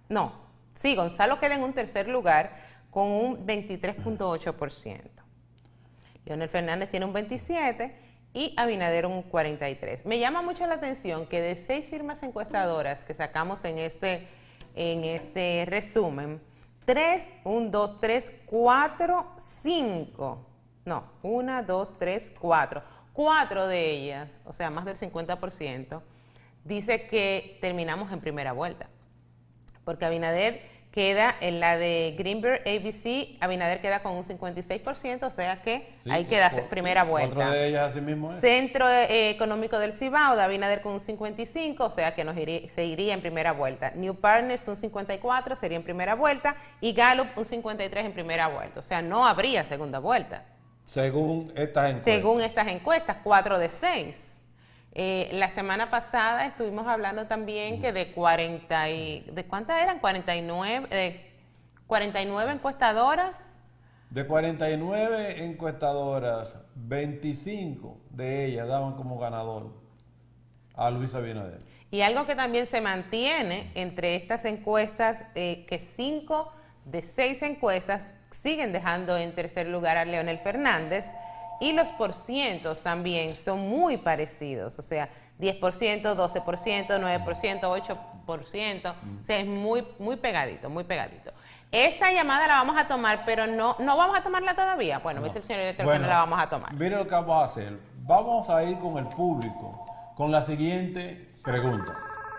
no, sí, Gonzalo queda en un tercer lugar con un veintitrés punto ocho por ciento. Leonel Fernández tiene un veintisiete por ciento y Abinader un cuarenta y tres por ciento. Me llama mucho la atención que de seis firmas encuestadoras que sacamos en este, en este resumen, tres, un, dos, tres, cuatro, cinco, no, una, dos, tres, cuatro, cuatro de ellas, o sea, más del cincuenta por ciento, dice que terminamos en primera vuelta. Porque Abinader queda en la de Greenberg A B C, Abinader queda con un cincuenta y seis por ciento, o sea que sí, ahí queda por, primera vuelta. Otra de ellas así mismo es. Centro eh, Económico del Cibao, de Abinader con un cincuenta y cinco, o sea que nos iría, se iría en primera vuelta. New Partners un cincuenta y cuatro, sería en primera vuelta, y Gallup un cincuenta y tres en primera vuelta, o sea, no habría segunda vuelta. Según estas encuestas. Según estas encuestas, cuatro de seis. Eh, la semana pasada estuvimos hablando también que de cuarenta y, ¿de cuántas eran? cuarenta y nueve, eh, cuarenta y nueve encuestadoras. De cuarenta y nueve encuestadoras, veinticinco de ellas daban como ganador a Luis Abinader. Y algo que también se mantiene entre estas encuestas, eh, que cinco de seis encuestas siguen dejando en tercer lugar a Leonel Fernández. Y los porcientos también son muy parecidos, o sea, diez por ciento, doce por ciento, nueve por ciento, ocho por ciento, o sea, es muy, muy pegadito, muy pegadito. Esta llamada la vamos a tomar, pero no, no vamos a tomarla todavía. Bueno, me dice el señor director que no la vamos a tomar. Mire lo que vamos a hacer. Vamos a ir con el público con la siguiente pregunta.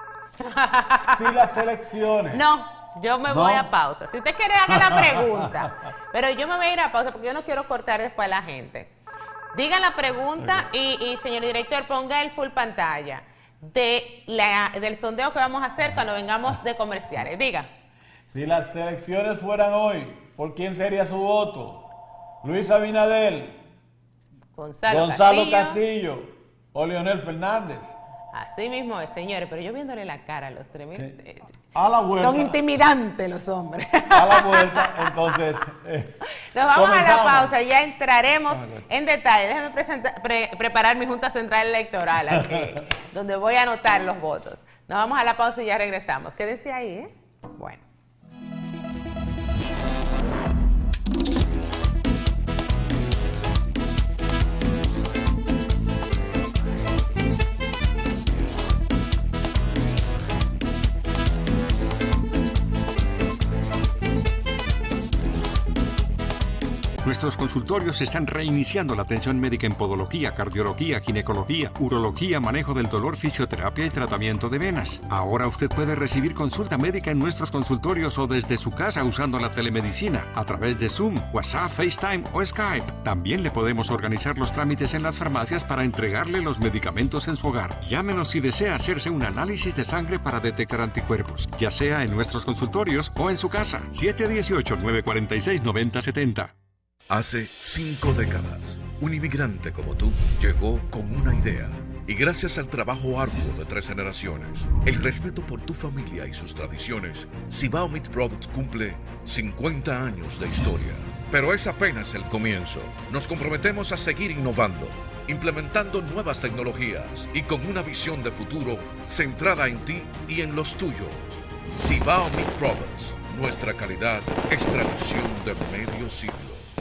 Si las elecciones... No. Yo me no. voy a pausa. Si usted quiere, haga la pregunta. Pero yo me voy a ir a pausa porque yo no quiero cortar después a la gente. Diga la pregunta y, y, señor director, ponga el full pantalla de la, del sondeo que vamos a hacer cuando vengamos de comerciales. Diga. Si las elecciones fueran hoy, ¿por quién sería su voto? ¿Luis Abinader, Gonzalo, Gonzalo Castillo, Castillo o Leonel Fernández? Así mismo es, señores, pero yo viéndole la cara a los tres, eh, a la vuelta, son intimidantes los hombres. A la vuelta, entonces... Eh, Nos vamos comenzamos. a la pausa, ya entraremos okay. en detalle. Déjame presentar, pre, preparar mi Junta Central Electoral aquí, donde voy a anotar los votos. Nos vamos a la pausa y ya regresamos. Quédese ahí, ¿eh? Bueno. Nuestros consultorios están reiniciando la atención médica en podología, cardiología, ginecología, urología, manejo del dolor, fisioterapia y tratamiento de venas. Ahora usted puede recibir consulta médica en nuestros consultorios o desde su casa usando la telemedicina a través de Zoom, WhatsApp, FaceTime o Skype. También le podemos organizar los trámites en las farmacias para entregarle los medicamentos en su hogar. Llámenos si desea hacerse un análisis de sangre para detectar anticuerpos, ya sea en nuestros consultorios o en su casa. siete uno ocho, nueve cuatro seis, nueve cero siete cero. Hace cinco décadas, un inmigrante como tú llegó con una idea. Y gracias al trabajo arduo de tres generaciones, el respeto por tu familia y sus tradiciones, Cibao Meat Products cumple cincuenta años de historia. Pero es apenas el comienzo. Nos comprometemos a seguir innovando, implementando nuevas tecnologías y con una visión de futuro centrada en ti y en los tuyos. Cibao Meat Products, nuestra calidad es tradición de medio siglo.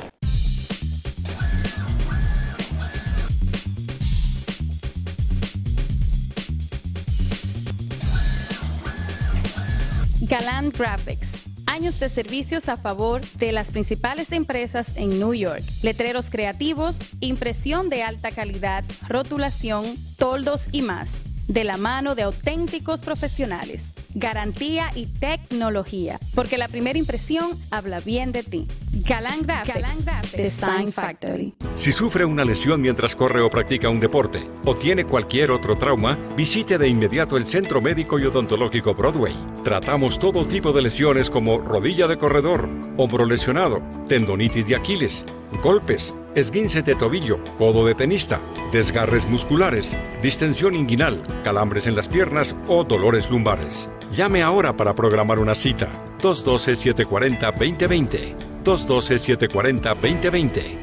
Galant Graphics. Años de servicios a favor de las principales empresas en New York. Letreros creativos, impresión de alta calidad, rotulación, toldos y más. De la mano de auténticos profesionales. Garantía y tecnología. Porque la primera impresión habla bien de ti. Galant Graphics, Galant Graphics Design Factory. Si sufre una lesión mientras corre o practica un deporte o tiene cualquier otro trauma, visite de inmediato el Centro Médico y Odontológico Broadway. Tratamos todo tipo de lesiones como rodilla de corredor, hombro lesionado, tendonitis de Aquiles, golpes, esguinces de tobillo, codo de tenista, desgarres musculares, distensión inguinal, calambres en las piernas o dolores lumbares. Llame ahora para programar una cita. dos uno dos, siete cuatro cero, dos cero dos cero. dos uno dos, siete cuatro cero, dos cero dos cero.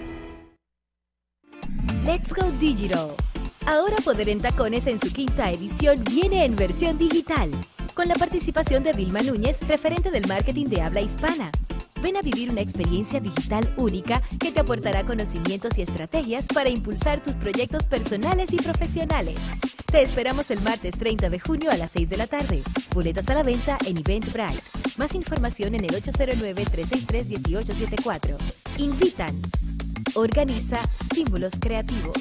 Let's Go Digital. Ahora Poder en Tacones en su quinta edición viene en versión digital, con la participación de Vilma Núñez, referente del marketing de habla hispana. Ven a vivir una experiencia digital única que te aportará conocimientos y estrategias para impulsar tus proyectos personales y profesionales. Te esperamos el martes treinta de junio a las seis de la tarde. Boletos a la venta en Eventbrite. Más información en el ocho cero nueve, tres seis tres, uno ocho siete cuatro. Invitan. Organiza Estímulos Creativos.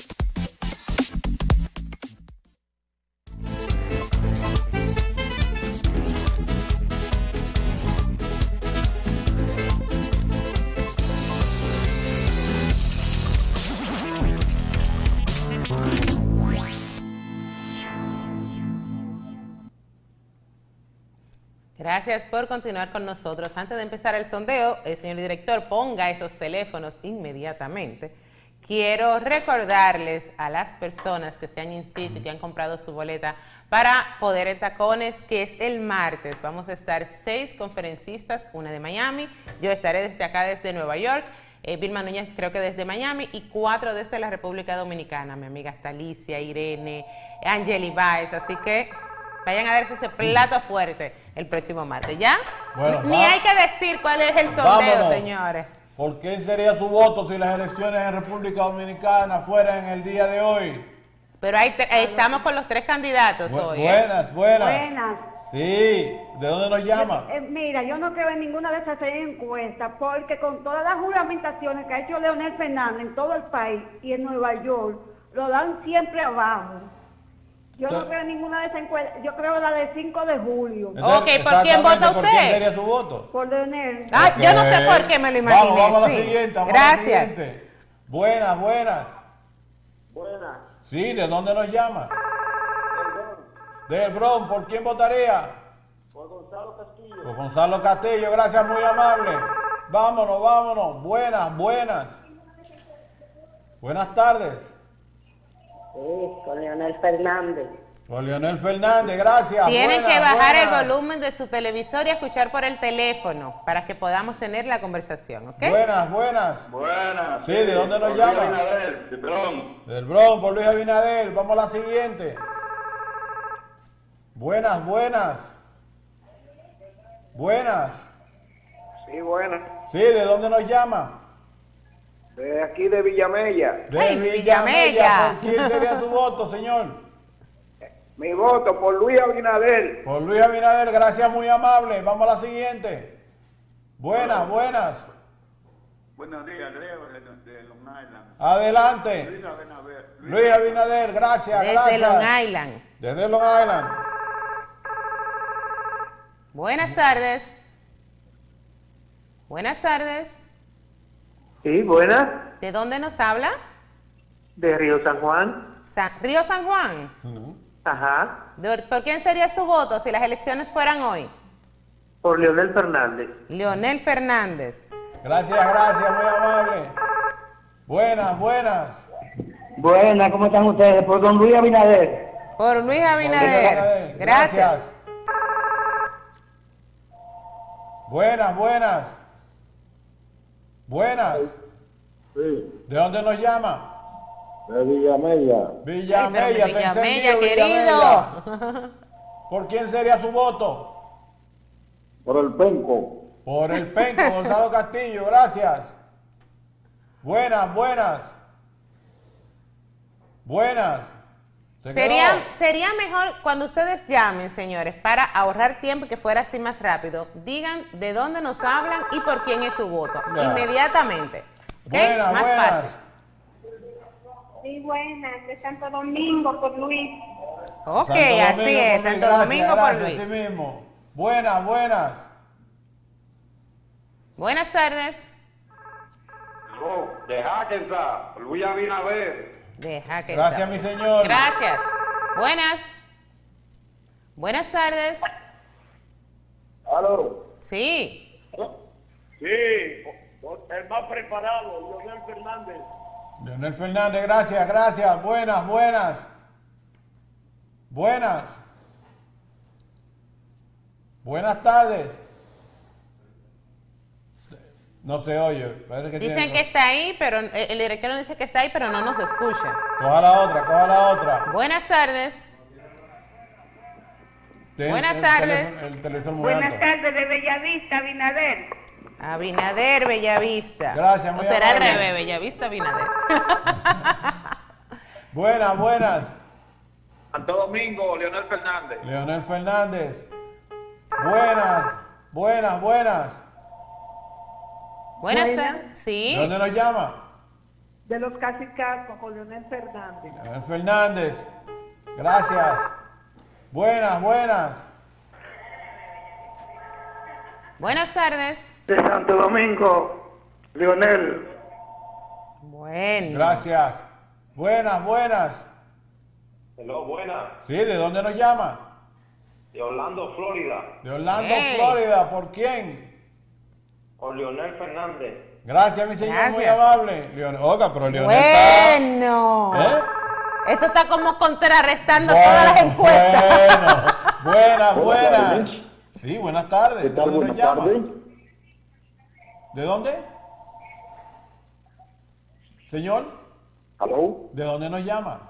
Gracias por continuar con nosotros. Antes de empezar el sondeo, el señor director, ponga esos teléfonos inmediatamente. Quiero recordarles a las personas que se han inscrito y que han comprado su boleta para Poder en Tacones, que es el martes. Vamos a estar seis conferencistas, una de Miami, yo estaré desde acá, desde Nueva York, eh, Vilma Núñez creo que desde Miami, y cuatro desde la República Dominicana, mi amiga Talicia, Irene, Angeli Baez, así que vayan a darse ese plato fuerte el próximo martes, ¿ya? Bueno, Ni va. hay que decir cuál es el sondeo, Vámonos. señores. ¿Por quién sería su voto si las elecciones en República Dominicana fueran en el día de hoy? Pero ahí, te- ahí estamos con los tres candidatos Bu- hoy. ¿eh? buenas, buenas. Buenas. Sí, ¿de dónde nos llama? Eh, mira, yo no creo en ninguna de esas seis encuestas porque con todas las juramentaciones que ha hecho Leonel Fernández en todo el país y en Nueva York, lo dan siempre abajo. Yo no creo en ninguna de esas encuestas, yo creo en la del cinco de julio. Entonces, Ok, ¿por quién vota exactamente, ¿por quién usted? sería su voto? Por Leonel. Ah, yo no sé por qué me lo imaginé. Vamos, vamos a la sí. siguiente. Vamos Gracias. A la siguiente. Buenas, buenas. Buenas. Sí, ¿de dónde nos llama? Del Bronx. ¿Por quién votaría? Por Gonzalo Castillo. Por Gonzalo Castillo, gracias, muy amable. Vámonos, vámonos. Buenas, buenas. Buenas tardes. Sí, con Leonel Fernández. Con Leonel Fernández, gracias. Tienen Buenas, que bajar buenas. el volumen de su televisor y escuchar por el teléfono para que podamos tener la conversación, ¿ok? Buenas, buenas. Buenas. Sí, ¿de dónde nos Por llama? Luis Abinader, de Bronx. Del Bronx, por Luis Abinader. Vamos a la siguiente. Buenas, buenas. Buenas. Sí, buenas. Sí, ¿de dónde nos llama? De aquí de Villamella. De Ay, Villamella. ¿Por quién sería su voto, señor? Mi voto por Luis Abinader. Por Luis Abinader, gracias, muy amable. Vamos a la siguiente. Buenas, buenas. Buenos días, Leo, de, de Long Island. Adelante. Luis Abinader. Luis Abinader, gracias, Desde gracias. Long Island. Desde Long Island. Buenas tardes. Buenas tardes. Sí, buenas. ¿De dónde nos habla? De Río San Juan. Sa- Río San Juan. Ajá. De- ¿Por quién sería su voto si las elecciones fueran hoy? Por Leonel Fernández. Leonel Fernández. Gracias, gracias, muy amable. Buenas, buenas. Buenas, ¿cómo están ustedes? Por don Luis Abinader. Por Luis Abinader. Abinader, Gracias. Buenas, buenas. Buenas. Sí, ¿De dónde nos llama? de Villamella. Villamella, Ay, pero está Villamella, encendido, querido. Villamella. ¿Por quién sería su voto? Por el Penco. Por el Penco, Gonzalo Castillo, gracias. Buenas, buenas. Buenas. ¿Se Sería, quedó? sería mejor cuando ustedes llamen, señores, para ahorrar tiempo y que fuera así más rápido. Digan de dónde nos hablan y por quién es su voto. Ya. Inmediatamente. ¿Ok? Buenas, más buenas. fácil. Sí, buenas, de Santo Domingo, por Luis. Ok, Santo así Domingo es, por Luis, Santo gracias, Domingo por gracias, Luis. así mismo. Buenas, buenas. Buenas tardes. Oh, de Hackensack, Luis Abinader. Deja que Gracias, sea. mi señor. Gracias. Buenas. Buenas tardes. Aló. Sí. Sí, el más preparado, Leonel Fernández. Leonel Fernández, gracias, gracias. Buenas, buenas. Buenas. Buenas tardes. No se oye. parece que Dicen tiene- que está ahí, pero el el director nos dice que está ahí, pero no nos escucha. Coja la otra, coja la otra. Buenas tardes. Ten- Buenas el tardes. teléfono- el televisor muy Buenas alto. tardes de Bellavista, Abinader. Abinader, Bellavista. Gracias, O muy será al amable. revés, Bellavista, Abinader. Buenas, buenas. Santo Domingo, Leonel Fernández. Leonel Fernández. Buenas, buenas, buenas. Buenas Buenas. tardes. Sí. ¿De dónde nos llama? De los Casicascos con Leonel Fernández. Leonel Fernández. Gracias. Buenas, buenas. Buenas tardes. De Santo Domingo, Leonel. Bueno. Gracias. Buenas, buenas. Hello, buenas. Sí, ¿de dónde nos llama? De Orlando, Florida. De Orlando, Hey. Florida. ¿Por quién? Con Leonel Fernández. Gracias, mi señor, Gracias. muy amable. Leonel, oiga, pero Leonel está... Bueno. ¿Eh? Esto está como contrarrestando todas las encuestas. Bueno, buenas, Buenas buenas. tardes. Sí, buenas tardes. ¿Qué ¿De tal? dónde nos Buenas llama? tardes. ¿De dónde? Señor, ¿Aló? ¿de dónde nos llama?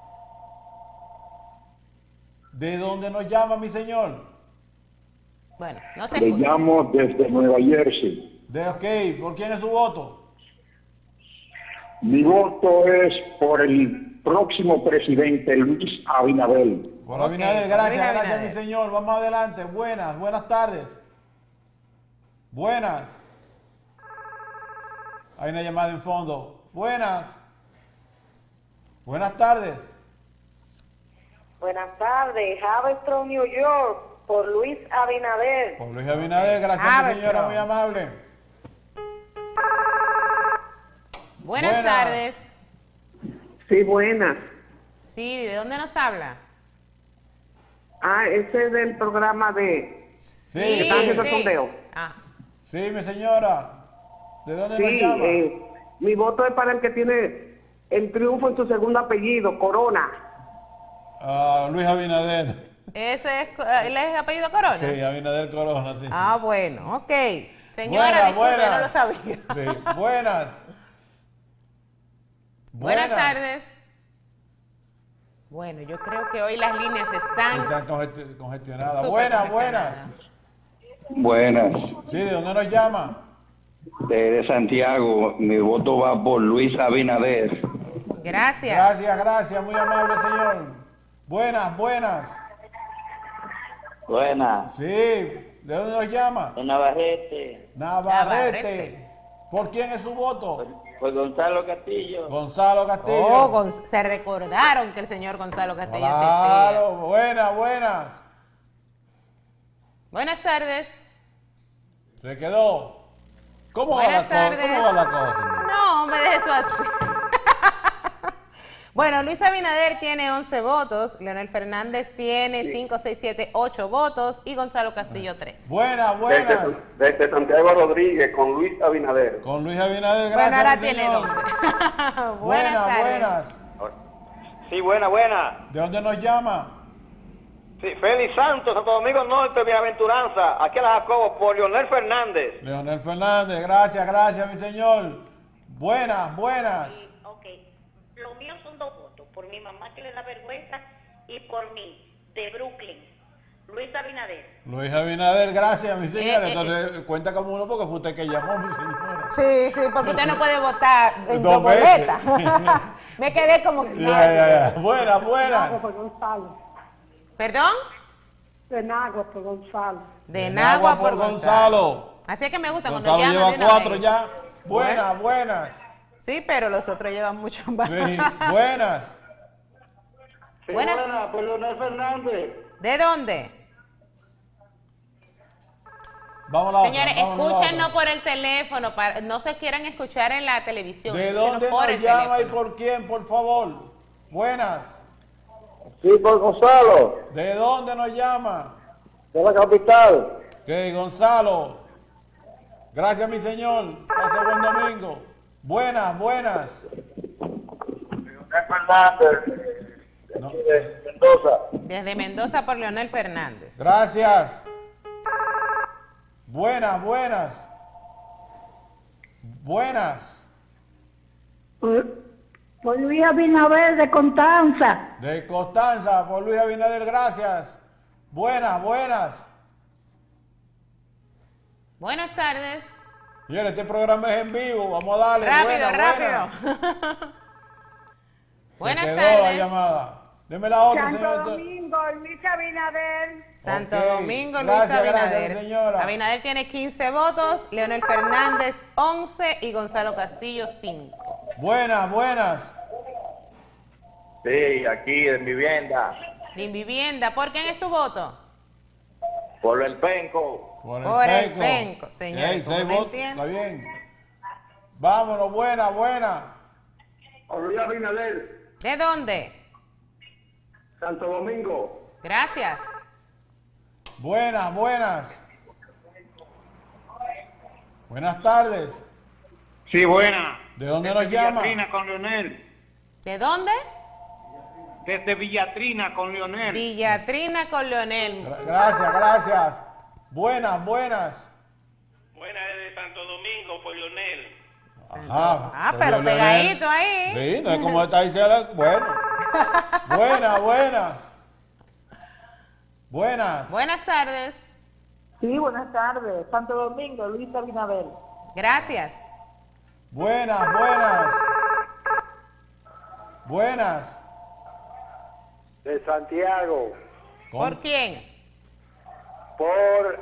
¿De dónde nos llama, mi señor? Bueno, no se Le escucha. llamo desde Nueva Jersey. De ok, ¿por quién es su voto? Mi voto es por el próximo presidente, Luis Abinader. Por Ok, Abinader, por gracias, Luis gracias, Abinader. mi señor. Vamos adelante. Buenas, buenas tardes. Buenas. Hay una llamada en fondo. Buenas. Buenas tardes. Buenas tardes, Haverstrong, New York, por Luis Abinader. Por Luis Abinader, gracias, mi Haverstrong. señora, muy amable. Buenas, Buenas. tardes. Sí, buenas. Sí, ¿de dónde nos habla? Ah, ese es del programa de... Sí, Sí, ¿Están haciendo sí. sondeo? Ah, sí, mi señora. ¿De dónde nos Sí, llama? eh, mi voto es para el que tiene el triunfo en su segundo apellido, Corona. Ah, Luis Abinader. ¿ese es, eh, ¿él es apellido Corona? Sí, Abinader Corona, sí. Ah, bueno, ok. Señora, Buenas, disculpe, buenas. no lo sabía. Sí, buenas. Buenas tardes. Bueno, yo creo que hoy las líneas están... Están congesti- congestionadas. Súper Buenas, congestionadas. Buenas. Sí, ¿de dónde nos llama? De Santiago, mi voto va por Luis Abinader. Gracias. Gracias, gracias, muy amable, señor. Buenas, buenas. Buenas. Sí, ¿de dónde nos llama? De Navarrete, Navarrete. Navarrete. ¿Por quién es su voto? por Gonzalo Castillo. Gonzalo Castillo. Oh, Gon- se recordaron que el señor Gonzalo Castillo Claro, buenas, buenas. existía. Buenas tardes. Se quedó. ¿Cómo va la Buenas cosa? tardes. ¿Cómo va la cosa, señor? No, me dejes eso así. Bueno, Luis Abinader tiene once votos, Leonel Fernández tiene cinco, seis, siete, ocho votos y Gonzalo Castillo tres. Buenas, buenas. Desde Santiago Rodríguez, con Luis Abinader. Con Luis Abinader, Bueno, gracias. ahora mi tiene señor. doce. Buenas Buenas, tardes. buenas. Sí, buena, buena. ¿De dónde nos llama? Sí, Félix Santos, Santo Domingo Norte, Bienaventuranza. Aquí en la Jacobo, por Leonel Fernández. Leonel Fernández, gracias, gracias, mi señor. Buenas, buenas. Ok, lo mío son dos votos, por mi mamá que le da vergüenza y por mí, de Brooklyn, Luis Abinader. Luis Abinader, gracias, mi señora. Eh, eh, Entonces, cuenta como uno porque fue usted que llamó, mi señora. Sí, sí, porque usted no puede votar en Dos dos boletas. veces. Me quedé como... Ya, ya, ya. Buenas, buenas. por Gonzalo. ¿Perdón? De Nagua por Gonzalo. De De Nagua Nagua por por Gonzalo. Gonzalo. Así es que me gusta cuando Gonzalo llaman de lleva una cuatro vez. ya. Buenas, buenas. Sí, pero los otros llevan mucho más. Sí, buenas. Sí, Buenas. buena, por Leonel Fernández. ¿De dónde? Vamos a la otra, Señores, vámonos a la escúchenos otra. por el teléfono, para, no se quieran escuchar en la televisión. ¿De escúchenos dónde por nos el llama y teléfono. por quién, por favor? Buenas. Sí, por Gonzalo, ¿De dónde nos llama? de la capital. Que Gonzalo. Gracias, mi señor. Pase buen domingo. Buenas, buenas. Leonel Fernández, No. de Mendoza. Desde Mendoza por Leonel Fernández. Gracias. Buenas, buenas. Buenas. Por, por Luis Abinader de Constanza. De Constanza, por Luis Abinader, gracias. Buenas, buenas. Buenas tardes. Señores, este programa es en vivo. Vamos a darle. Rápido, buena, rápido. Buena. Buenas Se quedó tardes. la llamada. Deme la otra, Santo señor. Domingo, Luis Abinader. Santo Ok. Domingo, Luis Gracias, Abinader. gracias, señora. Abinader tiene quince votos, Leonel Fernández once y Gonzalo Castillo cinco. Buenas, buenas. Sí, aquí en vivienda. Din Vivienda, ¿por quién es tu voto? Por el penco. Por Por el penco, señor. Ey, ¿Cómo seis me votos, entiende? está bien. Vámonos, buena, buena. Por Luis Abinader. ¿De dónde? Santo Domingo. Gracias. Buenas, buenas. Buenas tardes. Sí, buena. ¿De dónde nos llama? Villatrina con Leonel. ¿De dónde? Desde Villatrina con Leonel. Villatrina con Leonel. Gra- Gracias, gracias. Buenas, buenas. Buena de Santo Domingo por Leonel. Ajá. Ah, Pues pero Leonel. pegadito ahí. Sí, no es como está diciendo. Bueno. Buenas, buenas. Buenas. Buenas tardes. Sí, buenas tardes. Santo Domingo, Luis Abinader. Gracias. Buenas, buenas. Buenas. De Santiago. ¿Por quién? Por...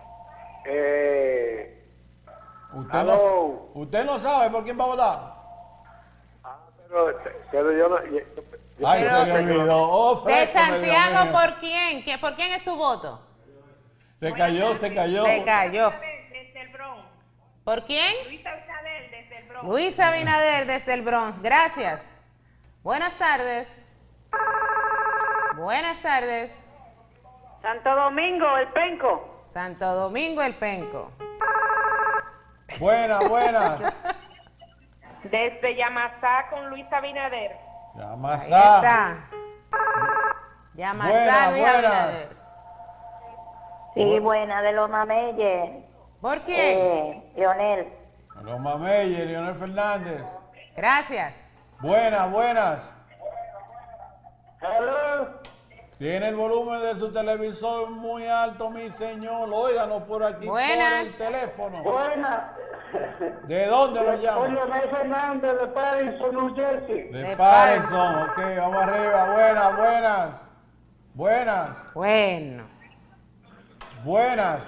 Eh, Usted no, usted no sabe por quién va a votar. pero, pero yo no... yo- yo- Ay, Pero- se me olvidó. Oh, De fresco, Dios Santiago, mío. ¿por quién? ¿Qué- ¿Por quién es su voto? Se cayó, se cayó. Se cayó. Desde el Bronx. ¿Por quién? Luis Abinader desde el Bronx. Luis Abinader desde el Bronx. Gracias. Buenas tardes. Buenas tardes. Santo Domingo, el Penco. Santo Domingo el Penco. Buenas, buenas. Desde Yamasá con Luis Abinader. Ahí Yamasá. está. Yamasá, Buenas, Luis buenas. Abinader. Sí, buena, de los Mameyes. ¿Por quién? Eh, Leonel. Los Mameyes, Leonel Fernández. Gracias. Buenas, buenas. Tiene el volumen de su televisor muy alto, mi señor. Óiganos por aquí Buenas. por el teléfono. Buenas. ¿De dónde lo Soy llama? Leonel Fernández de Patterson, New Jersey. De, De Patterson. Ok, vamos arriba. Buenas, buenas. Buenas, Bueno. buenas.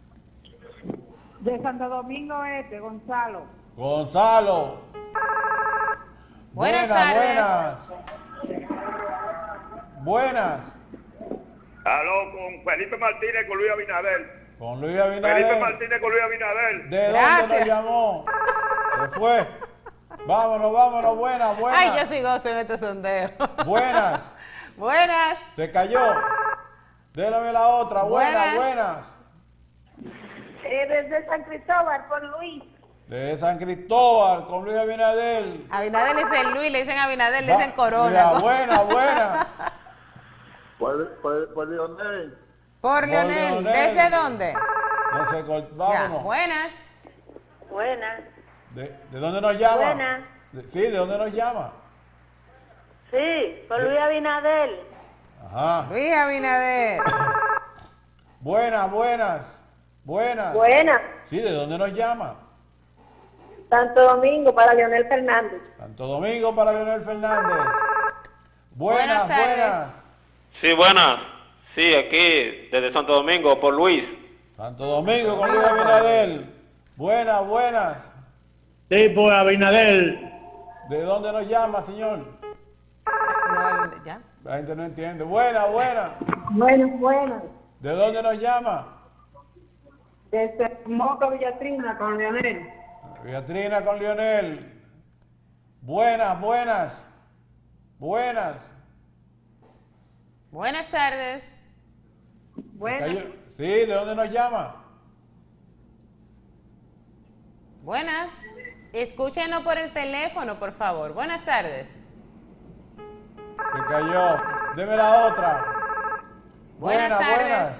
De Santo Domingo Este, Gonzalo. Gonzalo. Buenas tardes. buenas. Buenas. Aló, con Felipe Martínez, con Luis Abinader. Con Luis Felipe Abinader. Martínez con Luis Abinader. ¿De dónde Gracias. nos llamó? Se fue. Vámonos, vámonos. Buenas, buenas. Ay, yo sí gozo en este sondeo. Buenas. Buenas. Se cayó. Délame la otra. Buenas, Buenas. buenas. Eh, desde San Cristóbal con Luis. De San Cristóbal, con Luis Abinader. Abinader le dicen Luis, le dicen Abinader, le Va- dicen Corona. Mira, buena, buena. Por, por, por Leonel. Por Por Leonel. Leonel. ¿Desde dónde? No se cort- Ya. Vámonos. Buenas. Buena. ¿De, de dónde nos llama? Buenas. De- sí, ¿de dónde nos llama? Sí, con Luis Abinader. Ajá. Luis Abinader. Buenas, buenas. Buenas. Buena. Sí, ¿de dónde nos llama? Santo Domingo para Leonel Fernández. Santo Domingo para Leonel Fernández. Buenas, Buenas tardes. buenas. Sí, buenas. Sí, aquí, desde Santo Domingo, por Luis. Santo Domingo con Luis Abinader. Buenas, buenas. Sí, por Abinader. ¿De dónde nos llama, señor? No, ya. La gente no entiende. Buenas, buenas. Bueno, buena. ¿De dónde nos llama? Desde Moca Villatrina con Leonel. Beatrina con Leonel. Buenas, buenas. Buenas. Buenas tardes. Buena. Cayó- Sí, ¿de dónde nos llama? Buenas. Escúchenos por el teléfono, por favor. Buenas tardes. Se cayó. Deme la otra. Buenas Buenas, tardes. buenas.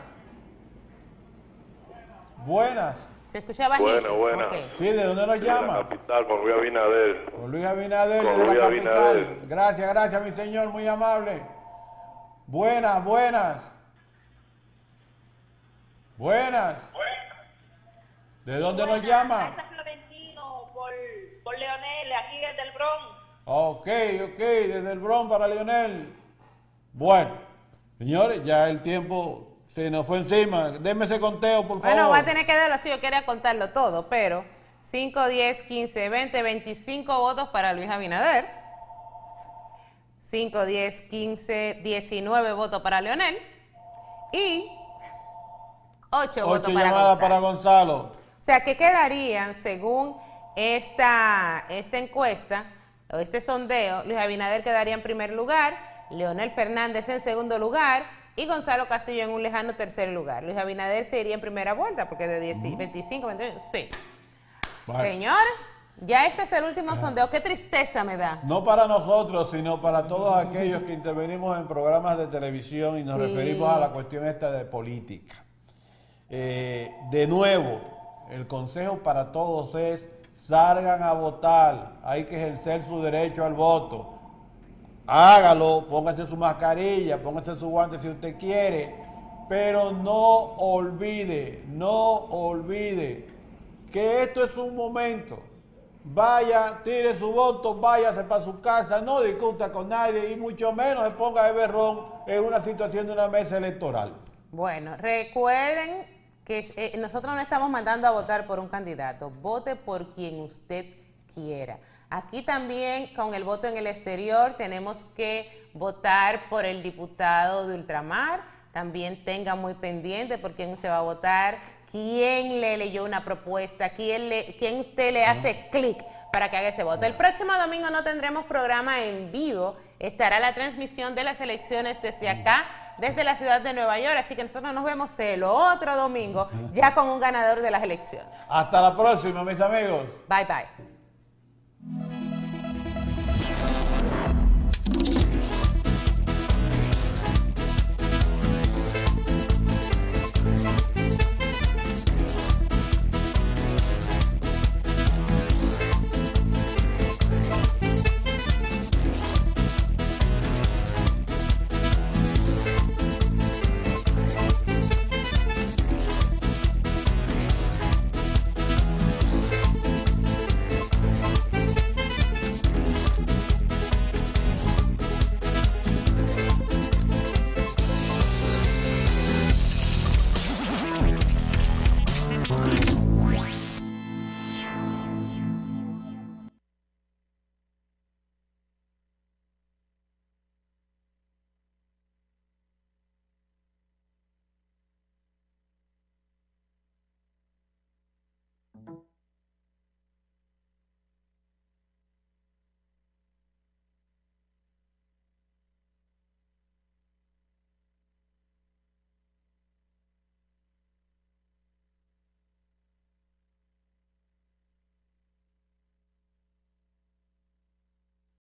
Buenas. Se escucha bajito. Buena, buena. Ok. Sí, ¿de dónde nos De la llama? capital, con Luis Abinader. Con Luis Abinader, Con de la Luis capital. Abinader. Gracias, gracias, mi señor, muy amable. Buenas, buenas. Buenas. ¿De dónde nos llama? Florentino por, por Leonel, aquí desde el Bronx. Ok, ok, desde el Bronx para Leonel. Bueno, señores, ya el tiempo se nos fue encima. Denme ese conteo, por favor. Bueno, va a tener que darlo así, yo quería contarlo todo, pero cinco, diez, quince, veinte, veinticinco votos para Luis Abinader. cinco, diez, quince, diecinueve votos para Leonel. Y ocho votos para Gonzalo. para Gonzalo. O sea, que quedarían, según esta, esta encuesta, o este sondeo, Luis Abinader quedaría en primer lugar, Leonel Fernández en segundo lugar y Gonzalo Castillo en un lejano tercer lugar. Luis Abinader se iría en primera vuelta, porque de diez, mm. veinticinco, veintiocho, sí. Vale. Señores, ya este es el último ah. sondeo. Qué tristeza me da. No para nosotros, sino para todos aquellos que intervenimos en programas de televisión y nos sí. referimos a la cuestión esta de política. Eh, de nuevo, el consejo para todos es: salgan a votar, hay que ejercer su derecho al voto. Hágalo, póngase su mascarilla, póngase su guante si usted quiere, pero no olvide, no olvide que esto es un momento. Vaya, tire su voto, váyase para su casa, no discuta con nadie y mucho menos se ponga de berrón en una situación de una mesa electoral. Bueno, recuerden que eh, nosotros no estamos mandando a votar por un candidato, vote por quien usted quiera. Aquí también con el voto en el exterior tenemos que votar por el diputado de Ultramar, también tenga muy pendiente por quién usted va a votar, quién le leyó una propuesta, quién, le, quién usted le hace clic para que haga ese voto. El próximo domingo no tendremos programa en vivo, estará la transmisión de las elecciones desde acá, desde la ciudad de Nueva York, así que nosotros nos vemos el otro domingo ya con un ganador de las elecciones. Hasta la próxima, mis amigos. Bye, bye.